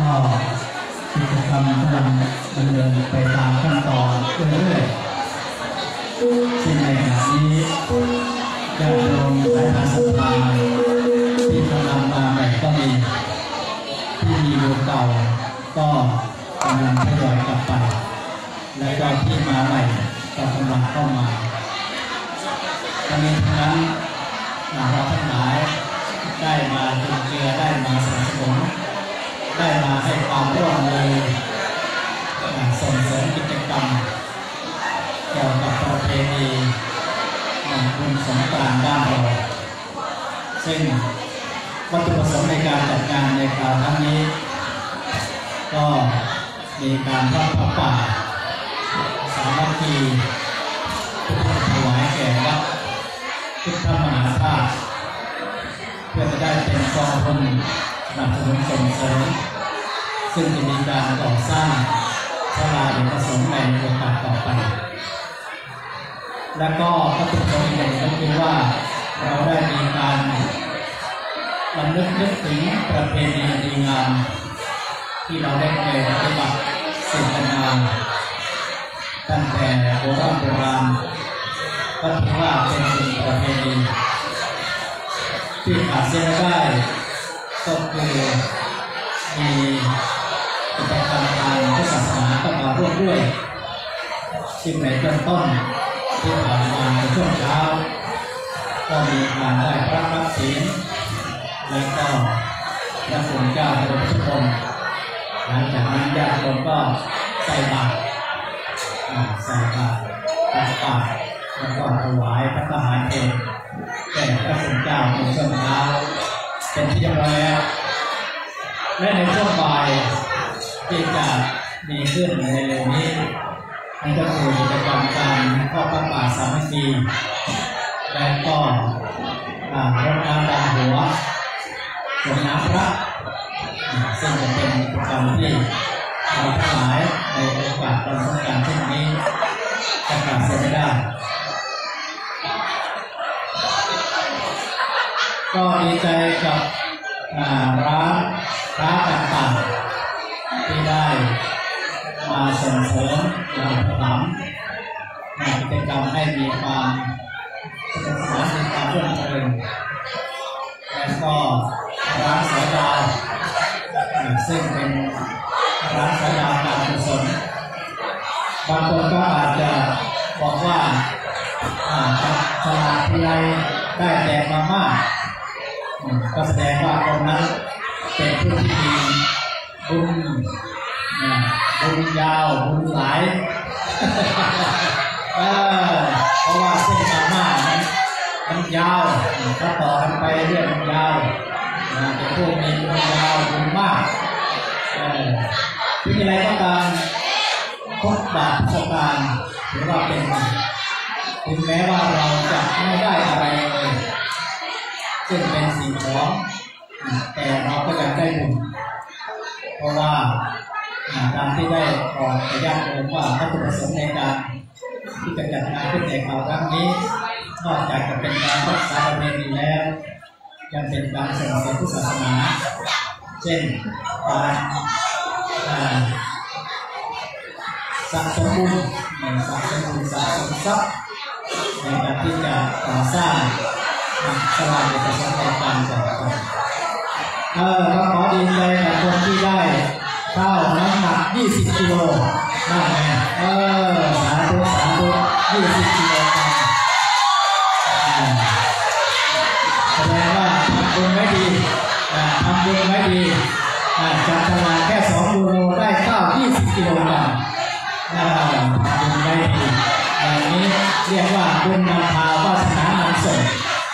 ก็กิจกรรมกำลังดำเนินไปตามขั้นตอนเรื่อยๆซึ่งในขณะนี้ญาติโยมสายทานศรัทธาที่กำลังมาใหม่ก็มีที่มีโยมเก่าก็กำลังทยอยกลับไปและก็ที่มาใหม่ก็กำลังเข้ามาทั้งนี้ทั้งนั้นเราทั้งหลายได้มาจุนเจือได้มาสนับสนุนได้มาให้ความร่วมมือส่งเสริมกิจกรรมเกี่ยวกับประเพณีบุญสงกรานต์บ้านเราซึ่งวัตถุประสงค์ในการจัดงานในคราวนี้ก็มีการทอดผ้าป่าสามัคคีถวายแก่วัดพุทธมหาธาตุเพื่อจะได้เป็นกองทุนสนับสนุนส่งเสริมซึ่งจะมีการก่อสร้างศาลาอเนกประสงค์ในโอกาสต่อไปและก็วัตถุประสงค์อีกอย่างก็คือว่าเราได้มีการรำลึกนึกถึงประเพณีดีงามที่เราได้เคยปฏิบัติสืบกันมาตั้งแต่โบราณก็ถือว่าเป็นประเพณีที่ขาดเสียไม่ได้ก็คือมีกิจกรรมทางพุทธศาสนาเข้ามาร่วมด้วยซึ่งในเบื้องต้นที่ผ่านมาในช่วงเช้าก็มีการได้พระรับศีลและก็พระสงฆ์เจ้าพระบรมทุกคนหลังจากนั้นญาติโยมก็ใส่บาตรตักบาตรแล้วก็ถวายพระทหารเพลแก่พระสงฆ์เจ้าในช่วงเช้าเป็นที่เรียบร้อยแล้วและในช่วงบ่ายที่จะมีขึ้นในเร็วนี้นั่นก็คือกิจกรรมการทอดผ้าป่าสามัคคีและก็รดน้ำดำหัวสวดน้ำพระซึ่งจะเป็นกิจกรรมที่เราทั้งหลายในโอกาสวันสงกรานต์เช่นนี้จะขาดเสียไม่ได้ก็ดีใจกับร้านค้าต่างๆที่ได้มาส่งเสริมเราทำกิจกรรมให้มีความสนุกสนานมีความรื่นเริงและก็ร้านสายดาวซึ่งเป็นร้านสายดาวการกุศลบางคนก็อาจจะบอกว่าตลาดที่ไรได้แจกมามากก็แสดงว่าคนนั้นเป็นผู้ที่มีบุญยาวบุญหลายเพราะว่าเส้นมาม่ามันยาวถ้าต่อกันไปเรื่อยมันยาวเป็นผู้มีบุญยาวบุญมากที่อะไรก็ตามพบบาทสตางค์หรือว่าเป็นถึงแม้ว่าเราจะไม่ได้อะไรเลยซึ่งเป็นสิ่งของแต่เราก็ยังได้บุญเพราะว่าการที่ได้บอกกับญาติโยมว่าวัตถุประสงค์ในการที่จะจัดงานขึ้นในคราวนี้นอกจากจะเป็นการรักษาประเพณีแล้วยังเป็นการส่งเสริมพุทธศาสนาเช่นการสะสมบุญสะสมทรัพย์ในการที่จะก่อสร้างศาลาเอกชนต่างๆก็ขอดีใจกับคนที่ได้ข้าวน้ำหนัก20 กิโลนั่นไงสาธุ20 กิโลแสดงว่าทำบุญไม่ดีจัดตลาดแค่2 ยูโรได้ข้าว20 กิโลกรัมทำบุญไม่ดีอย่างนี้เรียกว่าบุญนำพาวาสนานำส่ง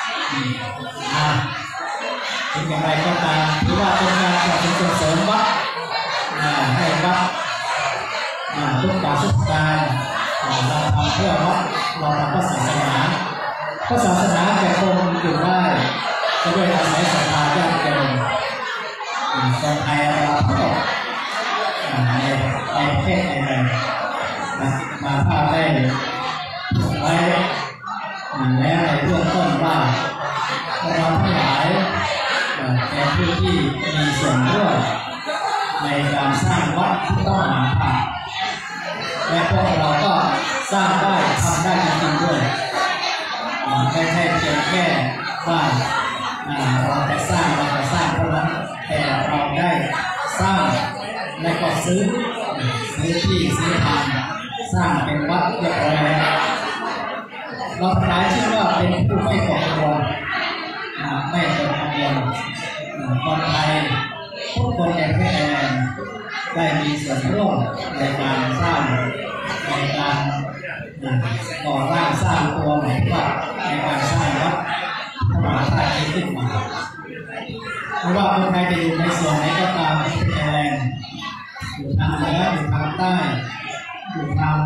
ถึงอย่างไรก็ตามถือว่าเป็นการสนับสนุนเสริมวัดให้วัดทุกการทุกการเราทำเพื่อวัดเราทำเพื่อศาสนาจะคงอยู่ได้ก็ด้วยอาศัยศรัทธาญาติโยมคนไทยเราทั้งหมดในประเทศไทยมาพาได้ไว้แล้วในเบื้องต้นว่าเราทั้งหลายเป็นผู้ที่มีส่วนร่วมในการสร้างวัดพุทธมหาธาตุและพวกเราก็สร้างได้ทำได้จริงๆด้วยไม่ใช่เพียงแค่ว่าเราจะสร้างเท่านั้นแต่เราได้สร้างและก็ซื้อที่ซื้อทางสร้างเป็นวัดเรียบร้อยแล้วเราหลายชื่อว่าเป็นผู้ไม่ก่อตัวไม่เกิดคนเดียวคนไทยทุกคนในประเทศไทยได้มีส่วนร่วมในการสร้างในการก่อร่างสร้างตัวไหนว่าในการสร้างวัดพระมหาธาตุนี้ขึ้นมาไม่ว่าคนไทยจะอยู่ในส่วนไหนก็ตามในประเทศไทยอยู่ทางเหนืออยู่ทางใต้อยู่ทาง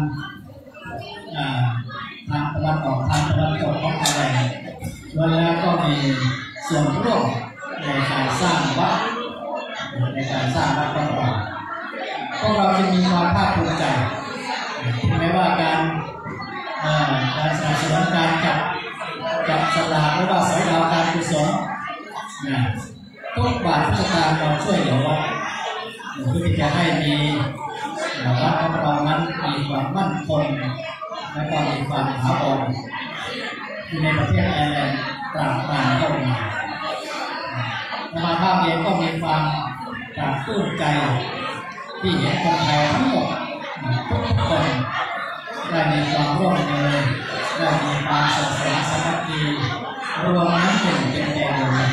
ตะวันออกทางตะวันตกของไทยล้วนแล้วก็มีส่วนร่วมในการสร้างวัดในการสร้างวัดต่างๆพวกเราจะมีความภาคภูมิใจไม่ว่าการสนับสนุนการจับสลากหรือว่าสอยดาวการกุศลทุกบาททุกสตางค์เราช่วยเหลือวัดเพื่อที่จะให้มีวัดของเรานั้นมีความมั่นคงและก็มีความถาวรที่ในประเทศไทยตราบนานเข้ามาธรรมภาพเองก็มีความปราบปลื้มใจที่เห็นคนไทยทั้งหมดทุกคนได้มีความร่วมมือได้มีความสมัครสามัคคีรวมนั้นเป็นใจเดียวกัน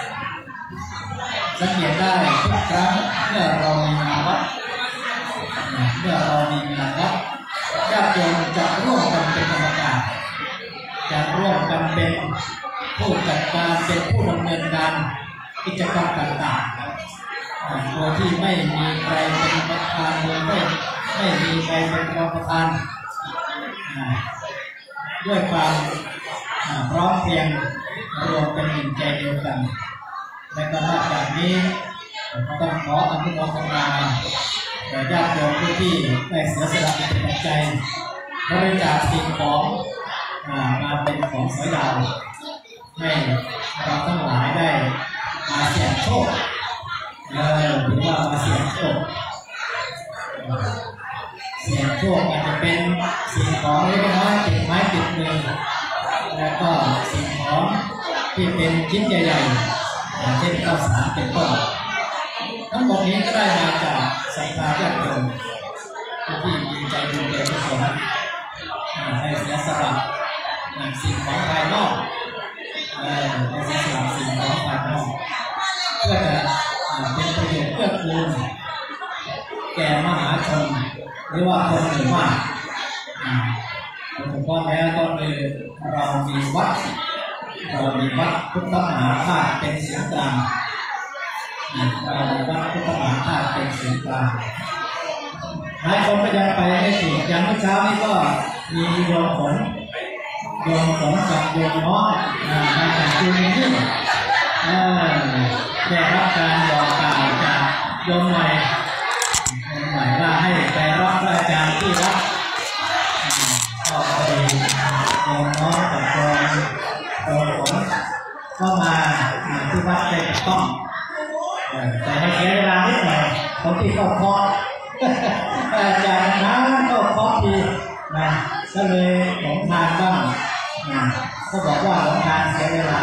สังเกตได้ทุกครั้งเมื่อเรามีงานวัดญาติโยมจะร่วมกันเป็นกรรมการจะร่วมกันเป็นผู้จัดการเป็นผู้ดำเนินการกิจกรรมต่างๆโดยที่ไม่มีใครเป็นประธานโดยไม่มีใครเป็นรองประธานด้วยความพร้อมเพรียงรวมเป็นหนึ่งใจเดียวกันและก็นอกจากนี้ต้องขออนุโมทนาแก่ญาติโยมที่ได้เสียสละเป็นปัจจัยบริจาคสิ่งของมาเป็นของสอยดาวให้เราทั้งหลายได้มาเสี่ยงโชคหรือว่ามาเสี่ยงโชคอาจจะเป็นสิ่งของเล็กน้อยติดไม้ติดมือแล้วก็สิ่งของที่เป็นชิ้นใหญ่ๆอย่างเช่นข้าวสารเป็นต้นทั้งหมดนี้ก็ได้มาจากศรัทธาญาติโยมที่มีใจบุญใจกุศลให้เสียสละสิ่งของภายนอกให้เสียสละสิ่งของภายนอกเพื่อจะเป็นประโยชน์เพื่อกูลแก่มหาชนหรือว่าคนหมู่มากถูกต้องแล้วก็คือเรามีวัดพุทธมหาธาตุเป็นศูนย์กลางเรามีวัดพุทธมหาธาตุเป็นศูนย์กลางหลายคนก็ยังไปไม่ถูกอย่างเมื่อเช้านี้ก็มีโยมฝนกับโยมน้อยมาจากจุฬาที่ได้รับการบอกกล่าวจากโยมใหม่ว่าให้ไปรับพระอาจารย์ที่วัดก็พอดีโยมน้อยกับโยมฝนก็มาที่วัดได้ต้องแต่ให้เสียเวลานิดหน่อยคนที่เข้าคอร์สอาจารย์นั้นเข้าคอร์สทีก็เลยหลงทางบ้างก็บอกว่าหลงทางเสียเวลา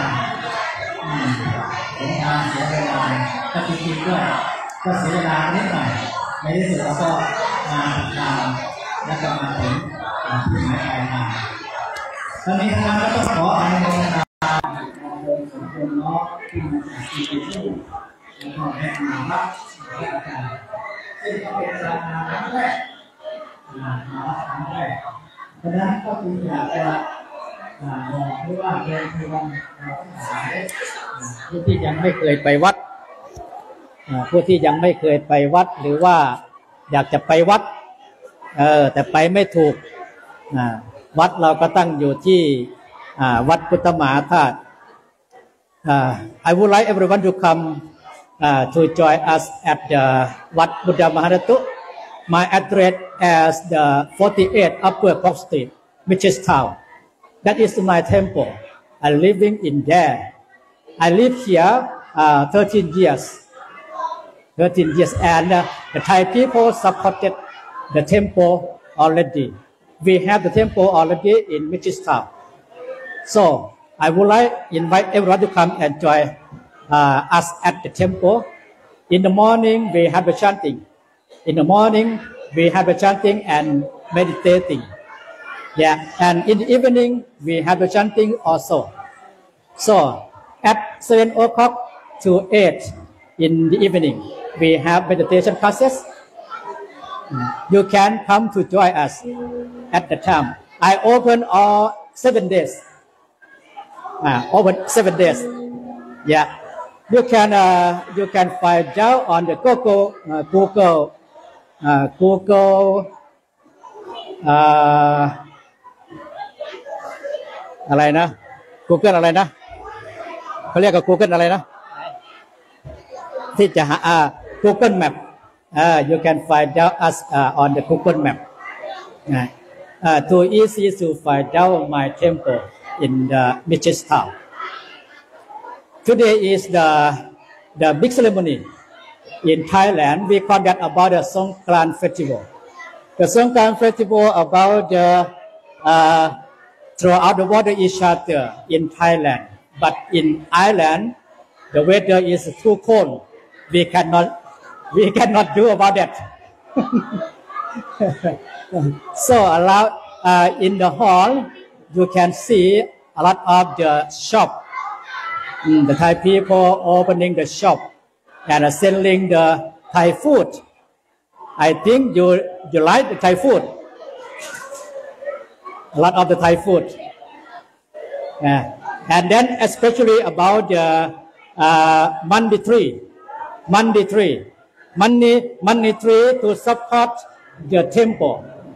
ก็จริงๆด้วยก็เสียเวลานิดหน่อยในที่สุดเราก็มาทำและก็มาถึงที่หมายปลายทางตอนนี้ทางก็ต้องขออนุโมทนาโยมสมบูรณ์เนาะที่มาจากที่นี่แล้วก็แนะนำรับอาจารย์ซึ่งก็เป็นการมาครั้งแรกเพราะนั้นก็คืออยากจะบอกด้วยว่าเดินทางเราทั้งหลายผู้ที่ยังไม่เคยไปวัดหรือว่าอยากจะไปวัดแต่ไปไม่ถูกวัดเราก็ตั้งอยู่ที่วัดพุทธมหาธาตุ I would like everyone to come to join us at the Wat Buddha Mahathatu. My address is the 48 Upper Park Street, Mitchellstown. That is my temple. I'm living in there. I live here 13 years. 13 years, and the Thai people supported the temple already. We have the temple already in Mitchellstown. So I would like invite everyone to come and join us at the temple. In the morning, we have a chanting. In the morning, we have a chanting and meditating. Yeah, and in the evening, we have a chanting also. So at 7 o'clock to 8 in the evening, we have meditation classes. You can come to join us at the time. I open all 7 days. Open 7 days. Yeah, you can find out on the Googleอะไรนะ Google อะไรนะเขาเรียกกับ Google อะไรนะที่จะหาGoogle Map. You can find out us on the Google Map. Too easy to find out my temple in the Mitchellstown. Today is the big ceremony in Thailand. We call that about the Songkran Festival. The Songkran Festival about the throughout the water each-other in Thailand, but in Ireland the weather is too cold. We cannot do about that. So in the hall you can see a lot of the shop. The Thai people opening the shop and selling the Thai food. I think you like the Thai food. A lot of the Thai food. And then especially about the money tree to support the temple.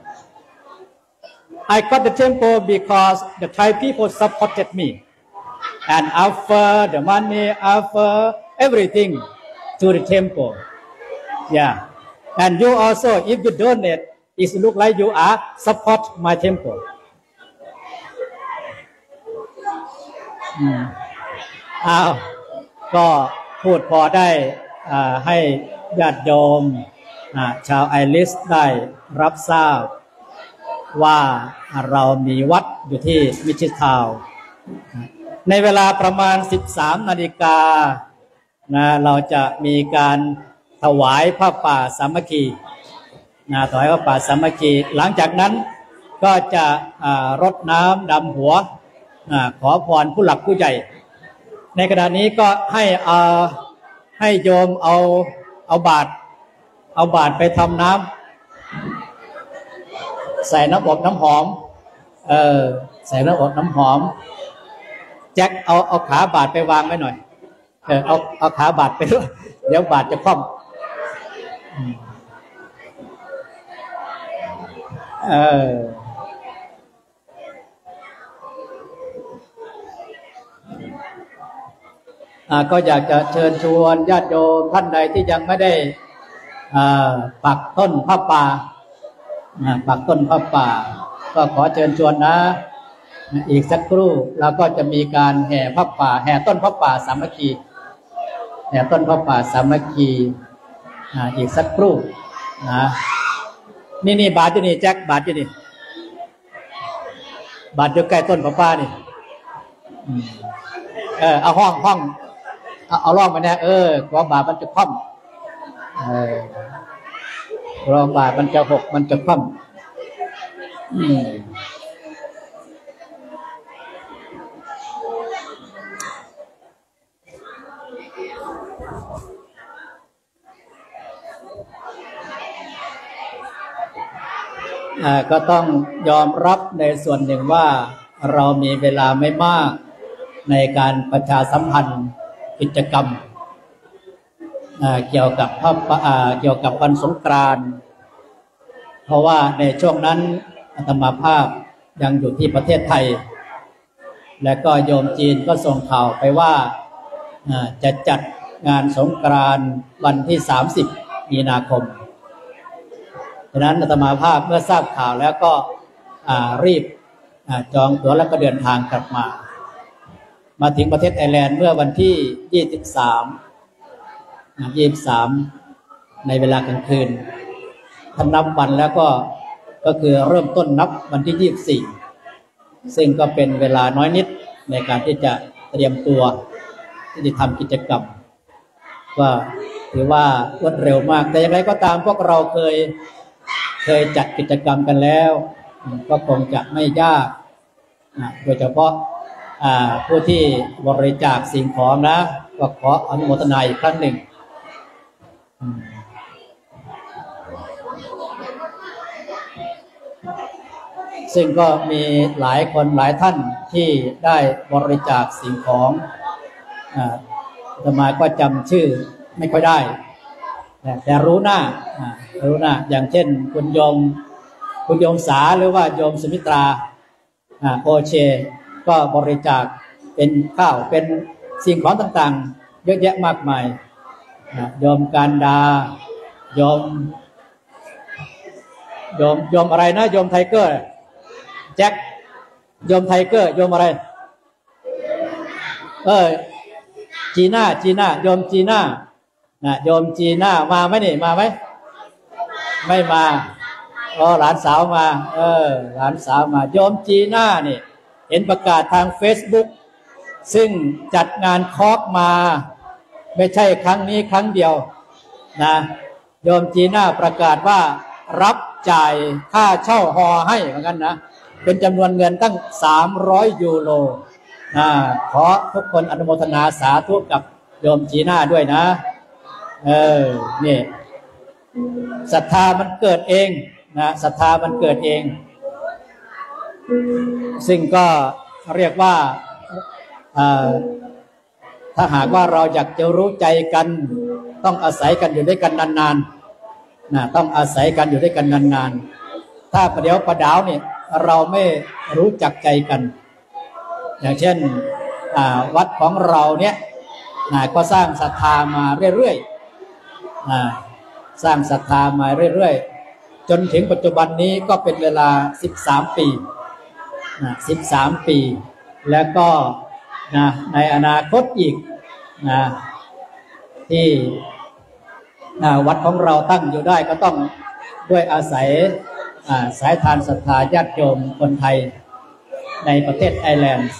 I got the temple because the Thai people supported me and offer the money, offer everything to the temple. Yeah, and you also, if you donate, it look like you are support my temple. ก็พูดพอได้ให้ญาติโยมชาวไอริสได้รับทราบว่าเรามีวัดอยู่ที่มิชชิทาวน์ในเวลาประมาณ 13 นาฬิกาเราจะมีการถวายผ้าป่าสามัคคีถวายผ้าป่าสามัคคีหลังจากนั้นก็จะรดน้ำดำหัวขอพรผู้หลักผู้ใหญ่ในขณะนี้ก็ให้โยมเอาบาตรไปทำน้ำใส่น้ำอบน้ำหอมใส่น้ำอบน้ำหอมแจ็คเอาขาบาตรไปวางไว้หน่อยเอาขาบาตรไปด้วยเดี๋ยวบาตรจะคว่ำก็อยากจะเชิญชวนญาติโยมท่านใดที่ยังไม่ได้ปักต้นผ้าป่าก็ขอเชิญชวนนะอีกสักครู่เราก็จะมีการแห่ผ้าป่าแห่ต้นผ้าป่าสามัคคีอีกสักครู่นะนี่บาทอยู่นี่แจ็คบาทอยู่นี่บาทอยู่ใกล้ต้นผ้าป่านี่เอาห้องเอาล่องมาเนี่ยกลัวบาทมันจะคว่ำรองบาทมันจะหกมันจะคว่ำก็ต้องยอมรับในส่วนหนึ่งว่าเรามีเวลาไม่มากในการประชาสัมพันธ์กิจกรรมเกี่ยวกับวันสงกรานต์เพราะว่าในช่วงนั้นอาตมาภาพยังอยู่ที่ประเทศไทยและก็โยมจีนก็ส่งข่าวไปว่าจะจัดงานสงกรานต์วันที่30 มีนาคมฉะนั้นอาตมาภาพเมื่อทราบข่าวแล้วก็รีบจองตั๋วแล้วก็เดินทางกลับมาถึงประเทศไอร์แลนด์เมื่อวันที่23 ในเวลากลางคืนถ้านับวันแล้วก็คือเริ่มต้นนับวันที่24ซึ่งก็เป็นเวลาน้อยนิดในการที่จะเตรียมตัวที่จะทำกิจกรรมก็ถือว่ารวดเร็วมากแต่อย่างไรก็ตามพวกเราเคยจัดกิจกรรมกันแล้วก็คงจะไม่ยากโดยเฉพาะผู้ที่บริจาคสิ่งของนะก็ขออนุโมทนาอีกครั้งหนึ่งซึ่งก็มีหลายคนหลายท่านที่ได้บริจาคสิ่งของอาตมาก็จำชื่อไม่ค่อยได้แต่รู้หน้าอย่างเช่นคุณโยมสาหรือว่าโยมสุมิตราโอเชก็บริจาคเป็นข้าวเป็นสิ่งของต่างๆเยอะแยะมากมายโยมการดาโยมอะไรนะโยมไทเกอร์แจ็คโยมไทเกอร์โยมอะไรจีน่าโยมจีน่าโยมจีน่ามาไหมนี่มาไหมไม่มาหลานสาวมาหลานสาวมาโยมจีน่านี่เห็นประกาศทาง Facebook ซึ่งจัดงานคอล์กมาไม่ใช่ครั้งนี้ครั้งเดียวนะโยมจีน่าประกาศว่ารับจ่ายค่าเช่าฮอให้เหมือนกันนะเป็นจำนวนเงินตั้ง300 ยูโรขอทุกคนอนุโมทนาสาธุกับโยมจีน่าด้วยนะนี่ศรัทธามันเกิดเองนะศรัทธามันเกิดเองซึ่งก็เรียกว่าถ้าหากว่าเราอยากจะรู้ใจกันต้องอาศัยกันอยู่ด้วยกันนานๆต้องอาศัยกันอยู่ด้วยกันนานๆถ้าประเดี๋ยวประดาวเนี่ยเราไม่รู้จักใจกันอย่างเช่นวัดของเราเนี่ยก็สร้างศรัทธามาเรื่อยๆสร้างศรัทธามาเรื่อยๆจนถึงปัจจุบันนี้ก็เป็นเวลา13 ปี13 ปีแล้วก็ในอนาคตอีกที่วัดของเราตั้งอยู่ได้ก็ต้องด้วยอาศัยสายทานศรัทธาญาติโยมคนไทยในประเทศไอร์แลนด์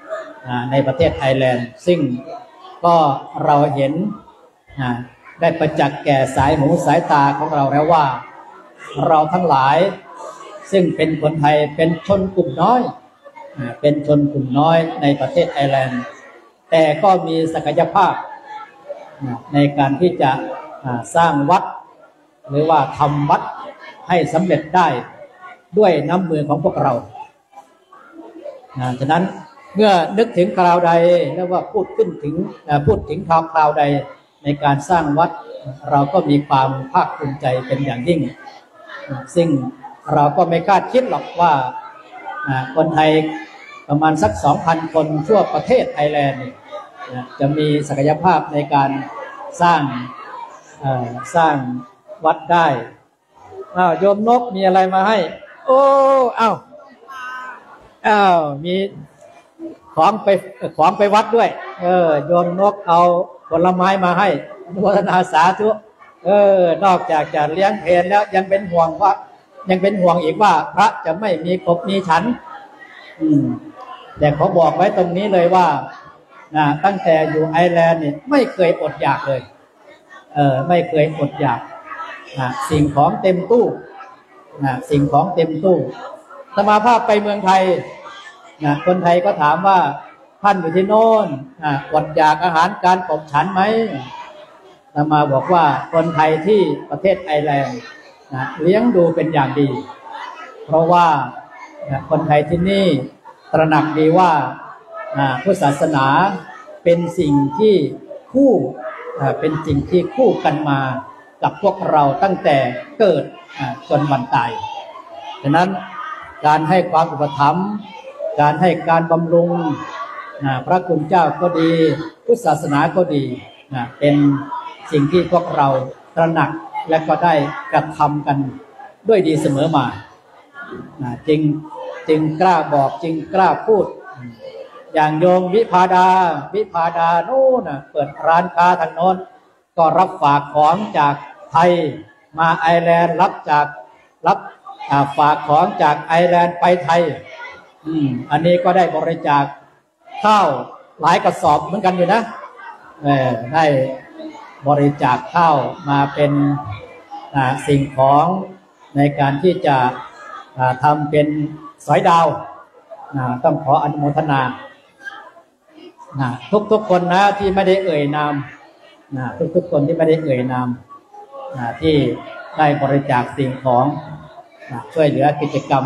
ซึ่งก็เราเห็นได้ประจักษ์แก่สายหูสายตาของเราแล้วว่าเราทั้งหลายซึ่งเป็นคนไทยเป็นชนกลุ่มน้อยในประเทศไอร์แลนด์แต่ก็มีศักยภาพในการที่จะสร้างวัดหรือว่าทำวัดให้สำเร็จได้ด้วยน้ำมือของพวกเราฉะนั้นเมื่อนึกถึงคราวใดแล้วว่าพูดถึงคราวใดในการสร้างวัดเราก็มีความภาคภูมิใจเป็นอย่างยิ่งซึ่งเราก็ไม่คาดคิดหรอกว่าคนไทยประมาณสัก 2,000 คนทั่วประเทศไทยแลนด์จะมีศักยภาพในการสร้างวัดได้โยมนกมีอะไรมาให้มีของไปวัดด้วยโยมนกเอาผลไม้มาให้อนุโมทนาสาธุนอกจากจะเลี้ยงเพลแล้วยังเป็นห่วงอีกว่าพระจะไม่มีครบมีฉันแต่ขอบอกไว้ตรงนี้เลยว่าตั้งแต่อยู่ไอร์แลนด์นี่ไม่เคยอดอยากเลยไม่เคยอดอยากสิ่งของเต็มตู้สมาภาพไปเมืองไทยคนไทยก็ถามว่าท่านอยู่ที่โน่นอดอยากอาหารการขบฉันไหมมาบอกว่าคนไทยที่ประเทศไอร์แลนด์เลี้ยงดูเป็นอย่างดีเพราะว่าคนไทยที่นี่ตระหนักดีว่าพุทธศาสนาเป็นสิ่งที่คู่กันมากับพวกเราตั้งแต่เกิดจนวันตายฉะนั้นการให้ความอุปถัมภ์การให้การบำรุงพระคุณเจ้าก็ดีพุทธศาสนาก็ดีเป็นสิ่งที่พวกเราตระหนักและก็ได้กระทำกันด้วยดีเสมอมาจึงกล้าบอกจึงกล้าพูดอย่างโยมวิภาดาโน่นเปิดร้านค้าทางโน้นก็รับฝากของจากไทยมาไอร์แลนด์รับฝากของจากไอร์แลนด์ไปไทยอันนี้ก็ได้บริจาคข้าวหลายกระสอบเหมือนกันอยู่นะได้บริจาคข้าวมาเป็นสิ่งของในการที่จะทำเป็นสอยดาวต้องขออนุโมทนาทุกคนนะที่ไม่ได้เอ่ยนามทุกคนที่ไม่ได้เอ่ยนามที่ได้บริจาคสิ่งของช่วยเหลือกิจกรรม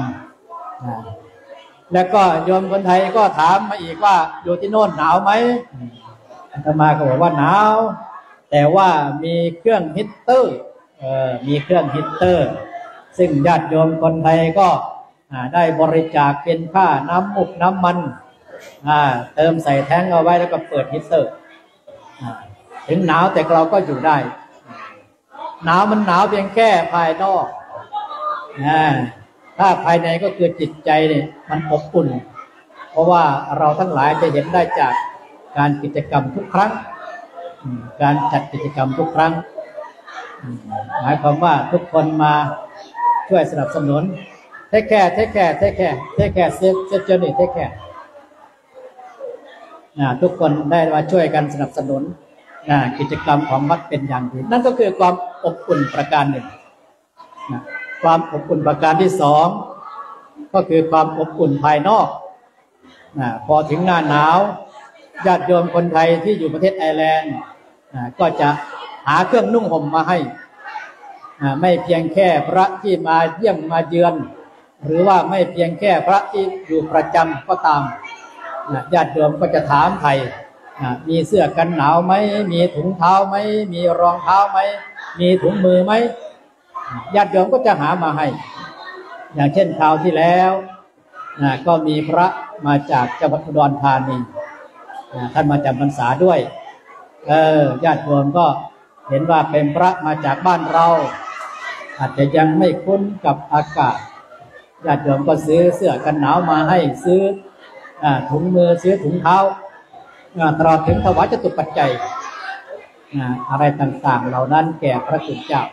แล้วก็โยมคนไทยก็ถามมาอีกว่าอยู่ที่โน่นหนาวไหมอาตมาก็บอกว่าหนาวแต่ว่ามีเครื่องฮีตเตอร์มีเครื่องฮีตเตอร์ซึ่งญาติโยมคนไทยก็ได้บริจาคเป็นค่าน้ำมุกน้ำมันเติมใส่แท้งเอาไว้แล้วก็เปิดฮีตเตอร์ถึงหนาวแต่เราก็อยู่ได้หนาวมันหนาวเพียงแค่ภายนอกถ้าภายในก็คือจิตใจเนี่ยมันอบอุ่นเพราะว่าเราทั้งหลายจะเห็นได้จากการกิจกรรมทุกครั้งการจัดกิจกรรมทุกครั้งหมายความว่าทุกคนมาช่วยสนับสนุนเทคแคร์เซฟเจอร์นี่เทคแคร์ทุกคนได้มาช่วยกันสนับสนุนกิจกรรมของวัดเป็นอย่างดีนั่นก็คือความอบอุ่นประการหนึ่งความอบอุ่นประการที่สองก็คือความอบอุ่นภายนอกพอถึงหน้าหนาวญาติโยมคนไทยที่อยู่ประเทศไอร์แลนด์ก็จะหาเครื่องนุ่งห่มมาให้ไม่เพียงแค่พระที่มาเยี่ยมมาเยือนหรือว่าไม่เพียงแค่พระที่อยู่ประจำก็ตามญาติโยมก็จะถามไทยมีเสื้อกันหนาวไหมมีถุงเท้าไหมมีรองเท้าไหมมีถุงมือไหมญาติโยมก็จะหามาให้อย่างเช่นคราวที่แล้วก็มีพระมาจากจังหวัดอุดรธานีท่านมาจำพรรษาด้วยญาติโยมก็เห็นว่าเป็นพระมาจากบ้านเราอาจจะยังไม่คุ้นกับอากาศญาติโยมก็ซื้อเสื้อกันหนาวมาให้ซื้อถุงมือซื้อถุงเท้าตลอดถึงถวายจตุปัจจัยอะไรต่างๆเหล่านั้นแก่พระคุณเจ้า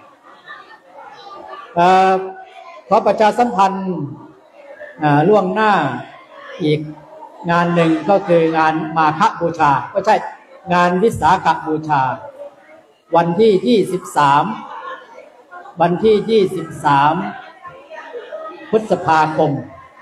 ขอประชาสัมพันธ์ล่วงหน้าอีกงานหนึ่งก็คืองานมาฆบูชาก็ใช่งานวิสาขบูชาวันที่23พฤษภาคม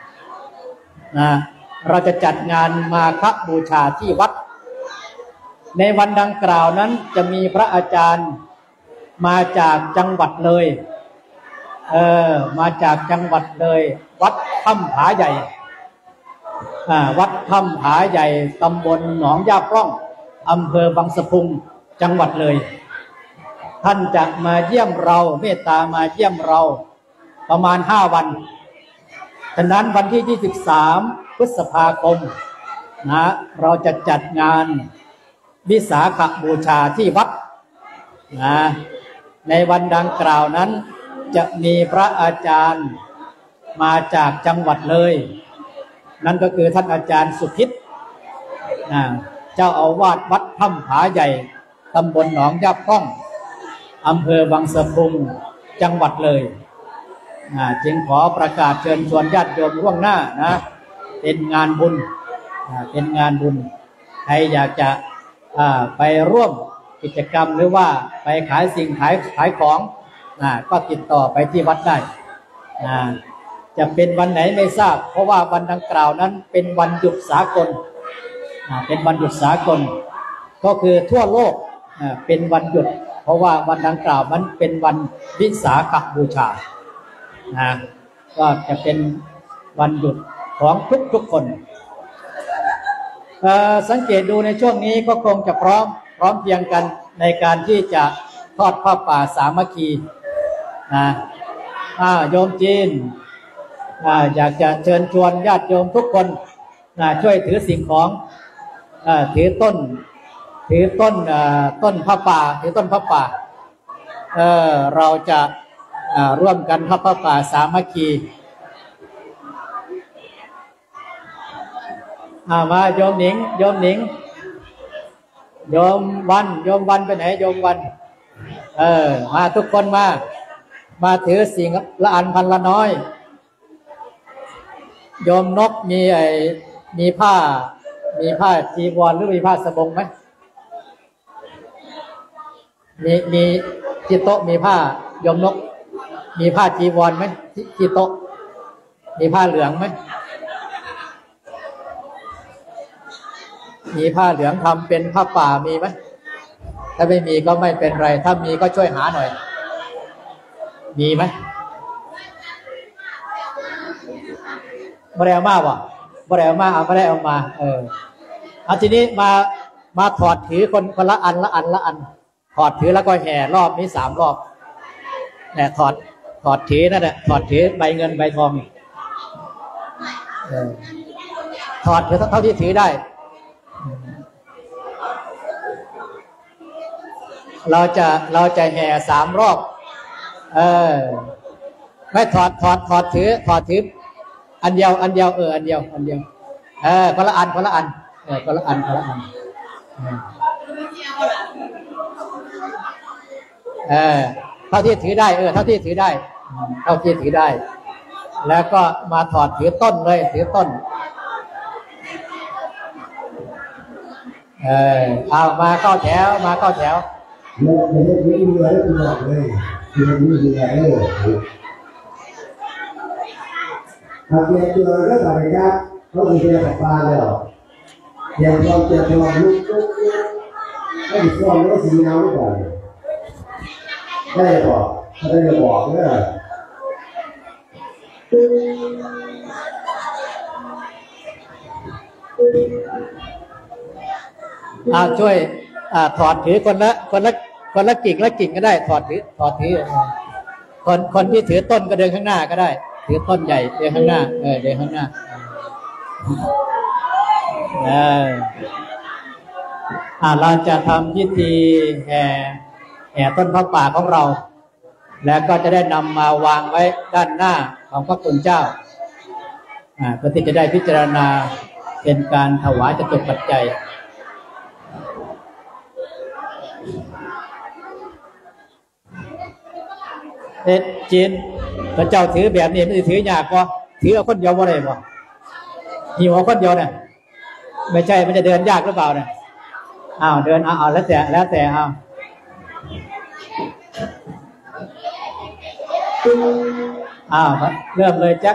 เราจะจัดงานมาฆบูชาที่วัดในวันดังกล่าวนั้นจะมีพระอาจารย์มาจากจังหวัดเลยมาจากจังหวัดเลยวัดถ้ำผาใหญ่วัดถ้ำผาใหญ่ตำบลหนองย่าปล้องอำเภอบางสะพุงจังหวัดเลยท่านจะมาเยี่ยมเราเมตตามาเยี่ยมเราประมาณ5 วันฉะนั้นวันที่23พฤษภาคมเราจะจัดงานวิสาขบูชาที่วัดในวันดังกล่าวนั้นจะมีพระอาจารย์มาจากจังหวัดเลยนั่นก็คือท่านอาจารย์สุพิษเจ้าอาวาสวัดถ้ำผาใหญ่ตำบลหนองย่าปล้องอำเภอบางสะพุงจังหวัดเลยจึงขอประกาศเชิญชวนญาติโยมล่วงหน้าเป็นงานบุญเป็นงานบุญใครอยากจะไปร่วมกิจกรรมหรือว่าไปขายสิ่งขายของก็ติดต่อไปที่วัดได้จะเป็นวันไหนไม่ทราบเพราะว่าวันดังกล่าวนั้นเป็นวันหยุดสากลเป็นวันหยุดสากลก็คือทั่วโลกเป็นวันหยุดเพราะว่าวันดังกล่าวมันเป็นวันวิสาขบูชาก็จะเป็นวันหยุดของทุกคนสังเกตดูในช่วงนี้ก็คงจะพร้อมเพียงกันในการที่จะทอดผ้าป่าสามัคคีโยมจีนอยากจะเชิญชวนญาติโยมทุกคนช่วยถือสิ่งของถือต้นผ้าป่าถือต้นผ้าป่าเราจะร่วมกันทอดผ้าป่าสามัคคีมาโยมหนิงโยมวันไปไหนโยมวันมาทุกคนมาถือสิ่งละอันพันละน้อยโยมนกมีผ้าจีวรหรือมีผ้าสบงไหมมีที่โต๊ะมีผ้าโยมนกมีผ้าจีวรไหมที่โต๊ะมีผ้าเหลืองไหมมีผ้าเหลืองทำเป็นผ้าป่ามีไหมถ้าไม่มีก็ไม่เป็นไรถ้ามีก็ช่วยหาหน่อยมีไหมบ่ได้เอามาวะบ่ได้เอามาเอาไม่ได้เอามาเอาทีนี้มาถอดถือคนละอันถอดถือแล้วก็แห่รอบนี้3 รอบแต่ถอดถือนั่นแหละถอดถือใบเงินใบทองถอดถือเท่าที่ถือได้เราจะแห่3 รอบไม่ถอดถืออันเดียวอันเดียวคนละอันคนละอันเท่าที่ถือได้เท่าที่ถือได้แล้วก็มาถอดถือต้นเลยถือต้นเอามาเข้าแถวไม่ได้เรือได้ตลอดเลยเรือเลยหากเรือก็ต่อไปครับเขาเป็นเรือปลาเลยหรอเรือเราจะทำลุกให้ฟ้องแล้วสีน้ำไม่ก่อนได้บอกเขาได้บอกเนี่ยช่วยถอดถือคนละกิ่งก็ได้ถอดถือคนที่ถือต้นก็เดินข้างหน้าก็ได้ถือต้นใหญ่เดินข้างหน้าเดินข้างหน้าเราจะทำพิธีแห่ต้นพระป่าของเราแล้วก็จะได้นำมาวางไว้ด้านหน้าของพระคุณเจ้าเพื่อที่จะได้พิจารณาเป็นการถวายจตุปัจจัยจีนพระเจ้าถือแบบนี้ไม่ได้ถือยากก็ถือเอาคนเดียวว่าอะไรบ่หิวเอาคนเดียวเนี่ยไม่ใช่มันจะเดินยากหรือเปล่าเนี่ยเดินเอาแล้วแต่เริ่มเลยจัก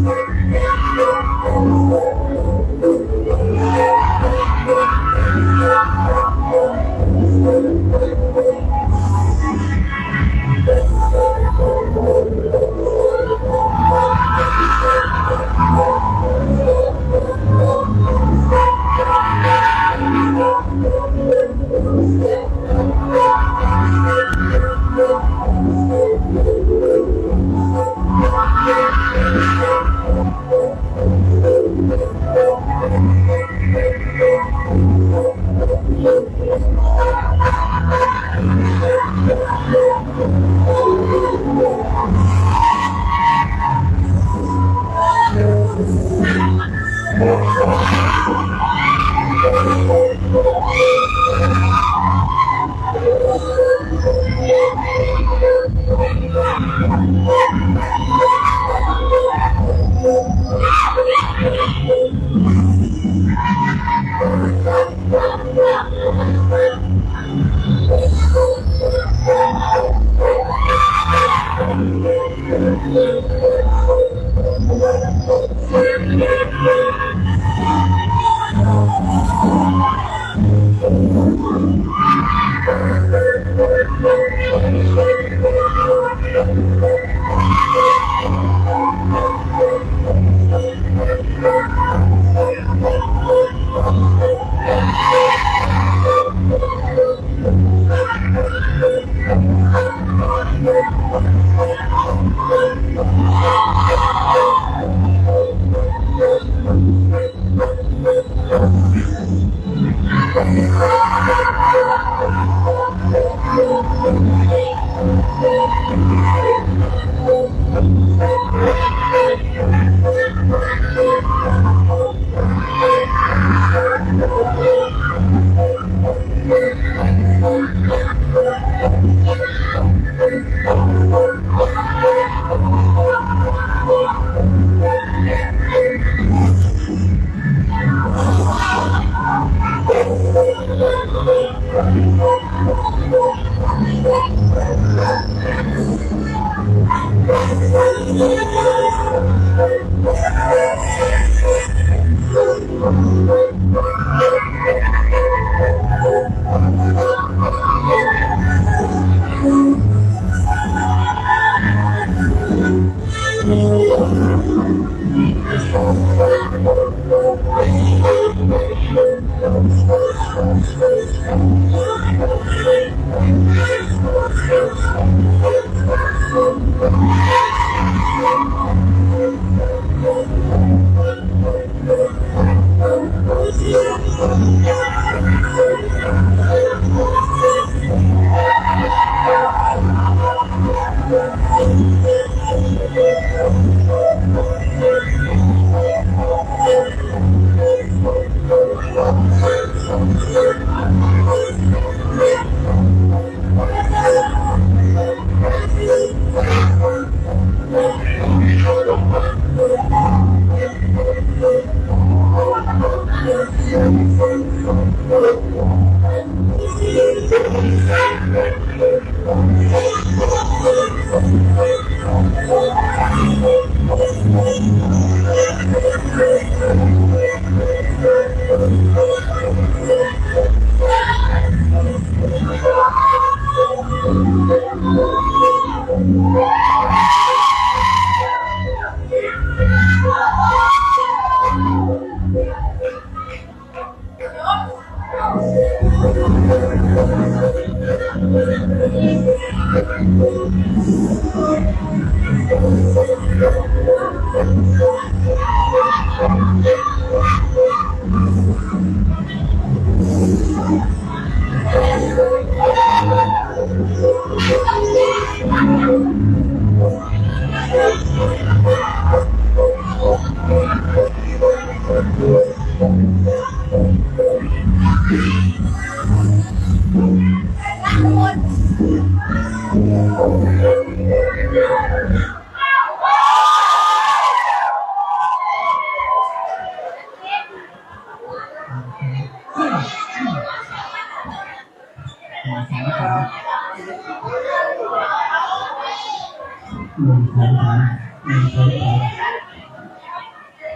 ถ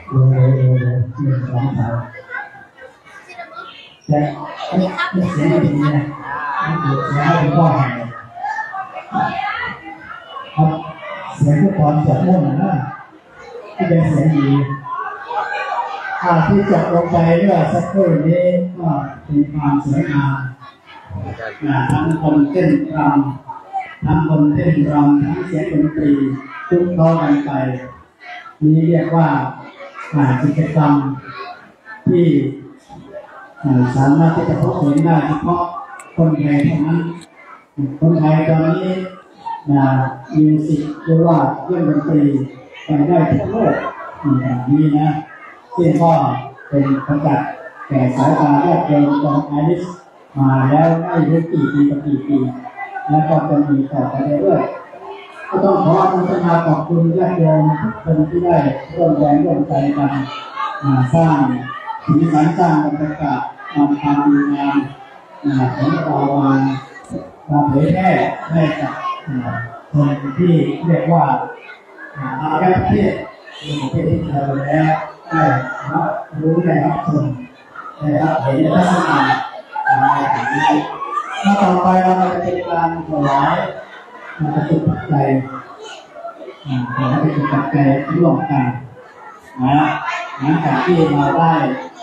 ดูหนึ่งสองสามแต่ไม่เสียงดีนะไม่เสียงให้เป็นข้อหาครับเสียงทุกคนจะม่วงนะที่เป็นเสียงดีที่จบลงไปเมื่อสักครู่นี้ก็เป็นความสวยงามทั้งคนเต้นรำทั้งคนเต้นรำทั้งเสียงดนตรีทุกท้องกันไปนี้เรียกว่ากิจกรรมที่สามารถที่จะพบเห็นได้เฉพาะคนไทยเท่านั้นคนไทยตอนนี้มีสิทธิ์หรือว่าเครื่องดนตรีไปได้ทั่วโลกแบบนี้นะซึ่งก็เป็นประจักษ์แก่สายตาแยกเดินของไอริสมาแล้วไม่รู้กี่ปีกับกี่ปีและก็จะมีต่อไปเรื่อยๆก็ต้องขออนุโมทนาขอบคุณญาติโยมทุกคนที่ได้ร่วมแรงร่วมใจกันสร้างสีสันสร้างบรรยากาศนำความดีงามของเรามาเผยแพร่ให้กับคนที่เรียกว่าอาณาประเทศประเทศที่เราแล้วได้รับรู้ได้รับชมได้รับเห็นทัศนะในสิ่งนี้ต่อไปเราจะเป็นการถวายปัจจุปัจจัยถวายปัจจุปัจจัยร่วมกันหลังจากที่เราได้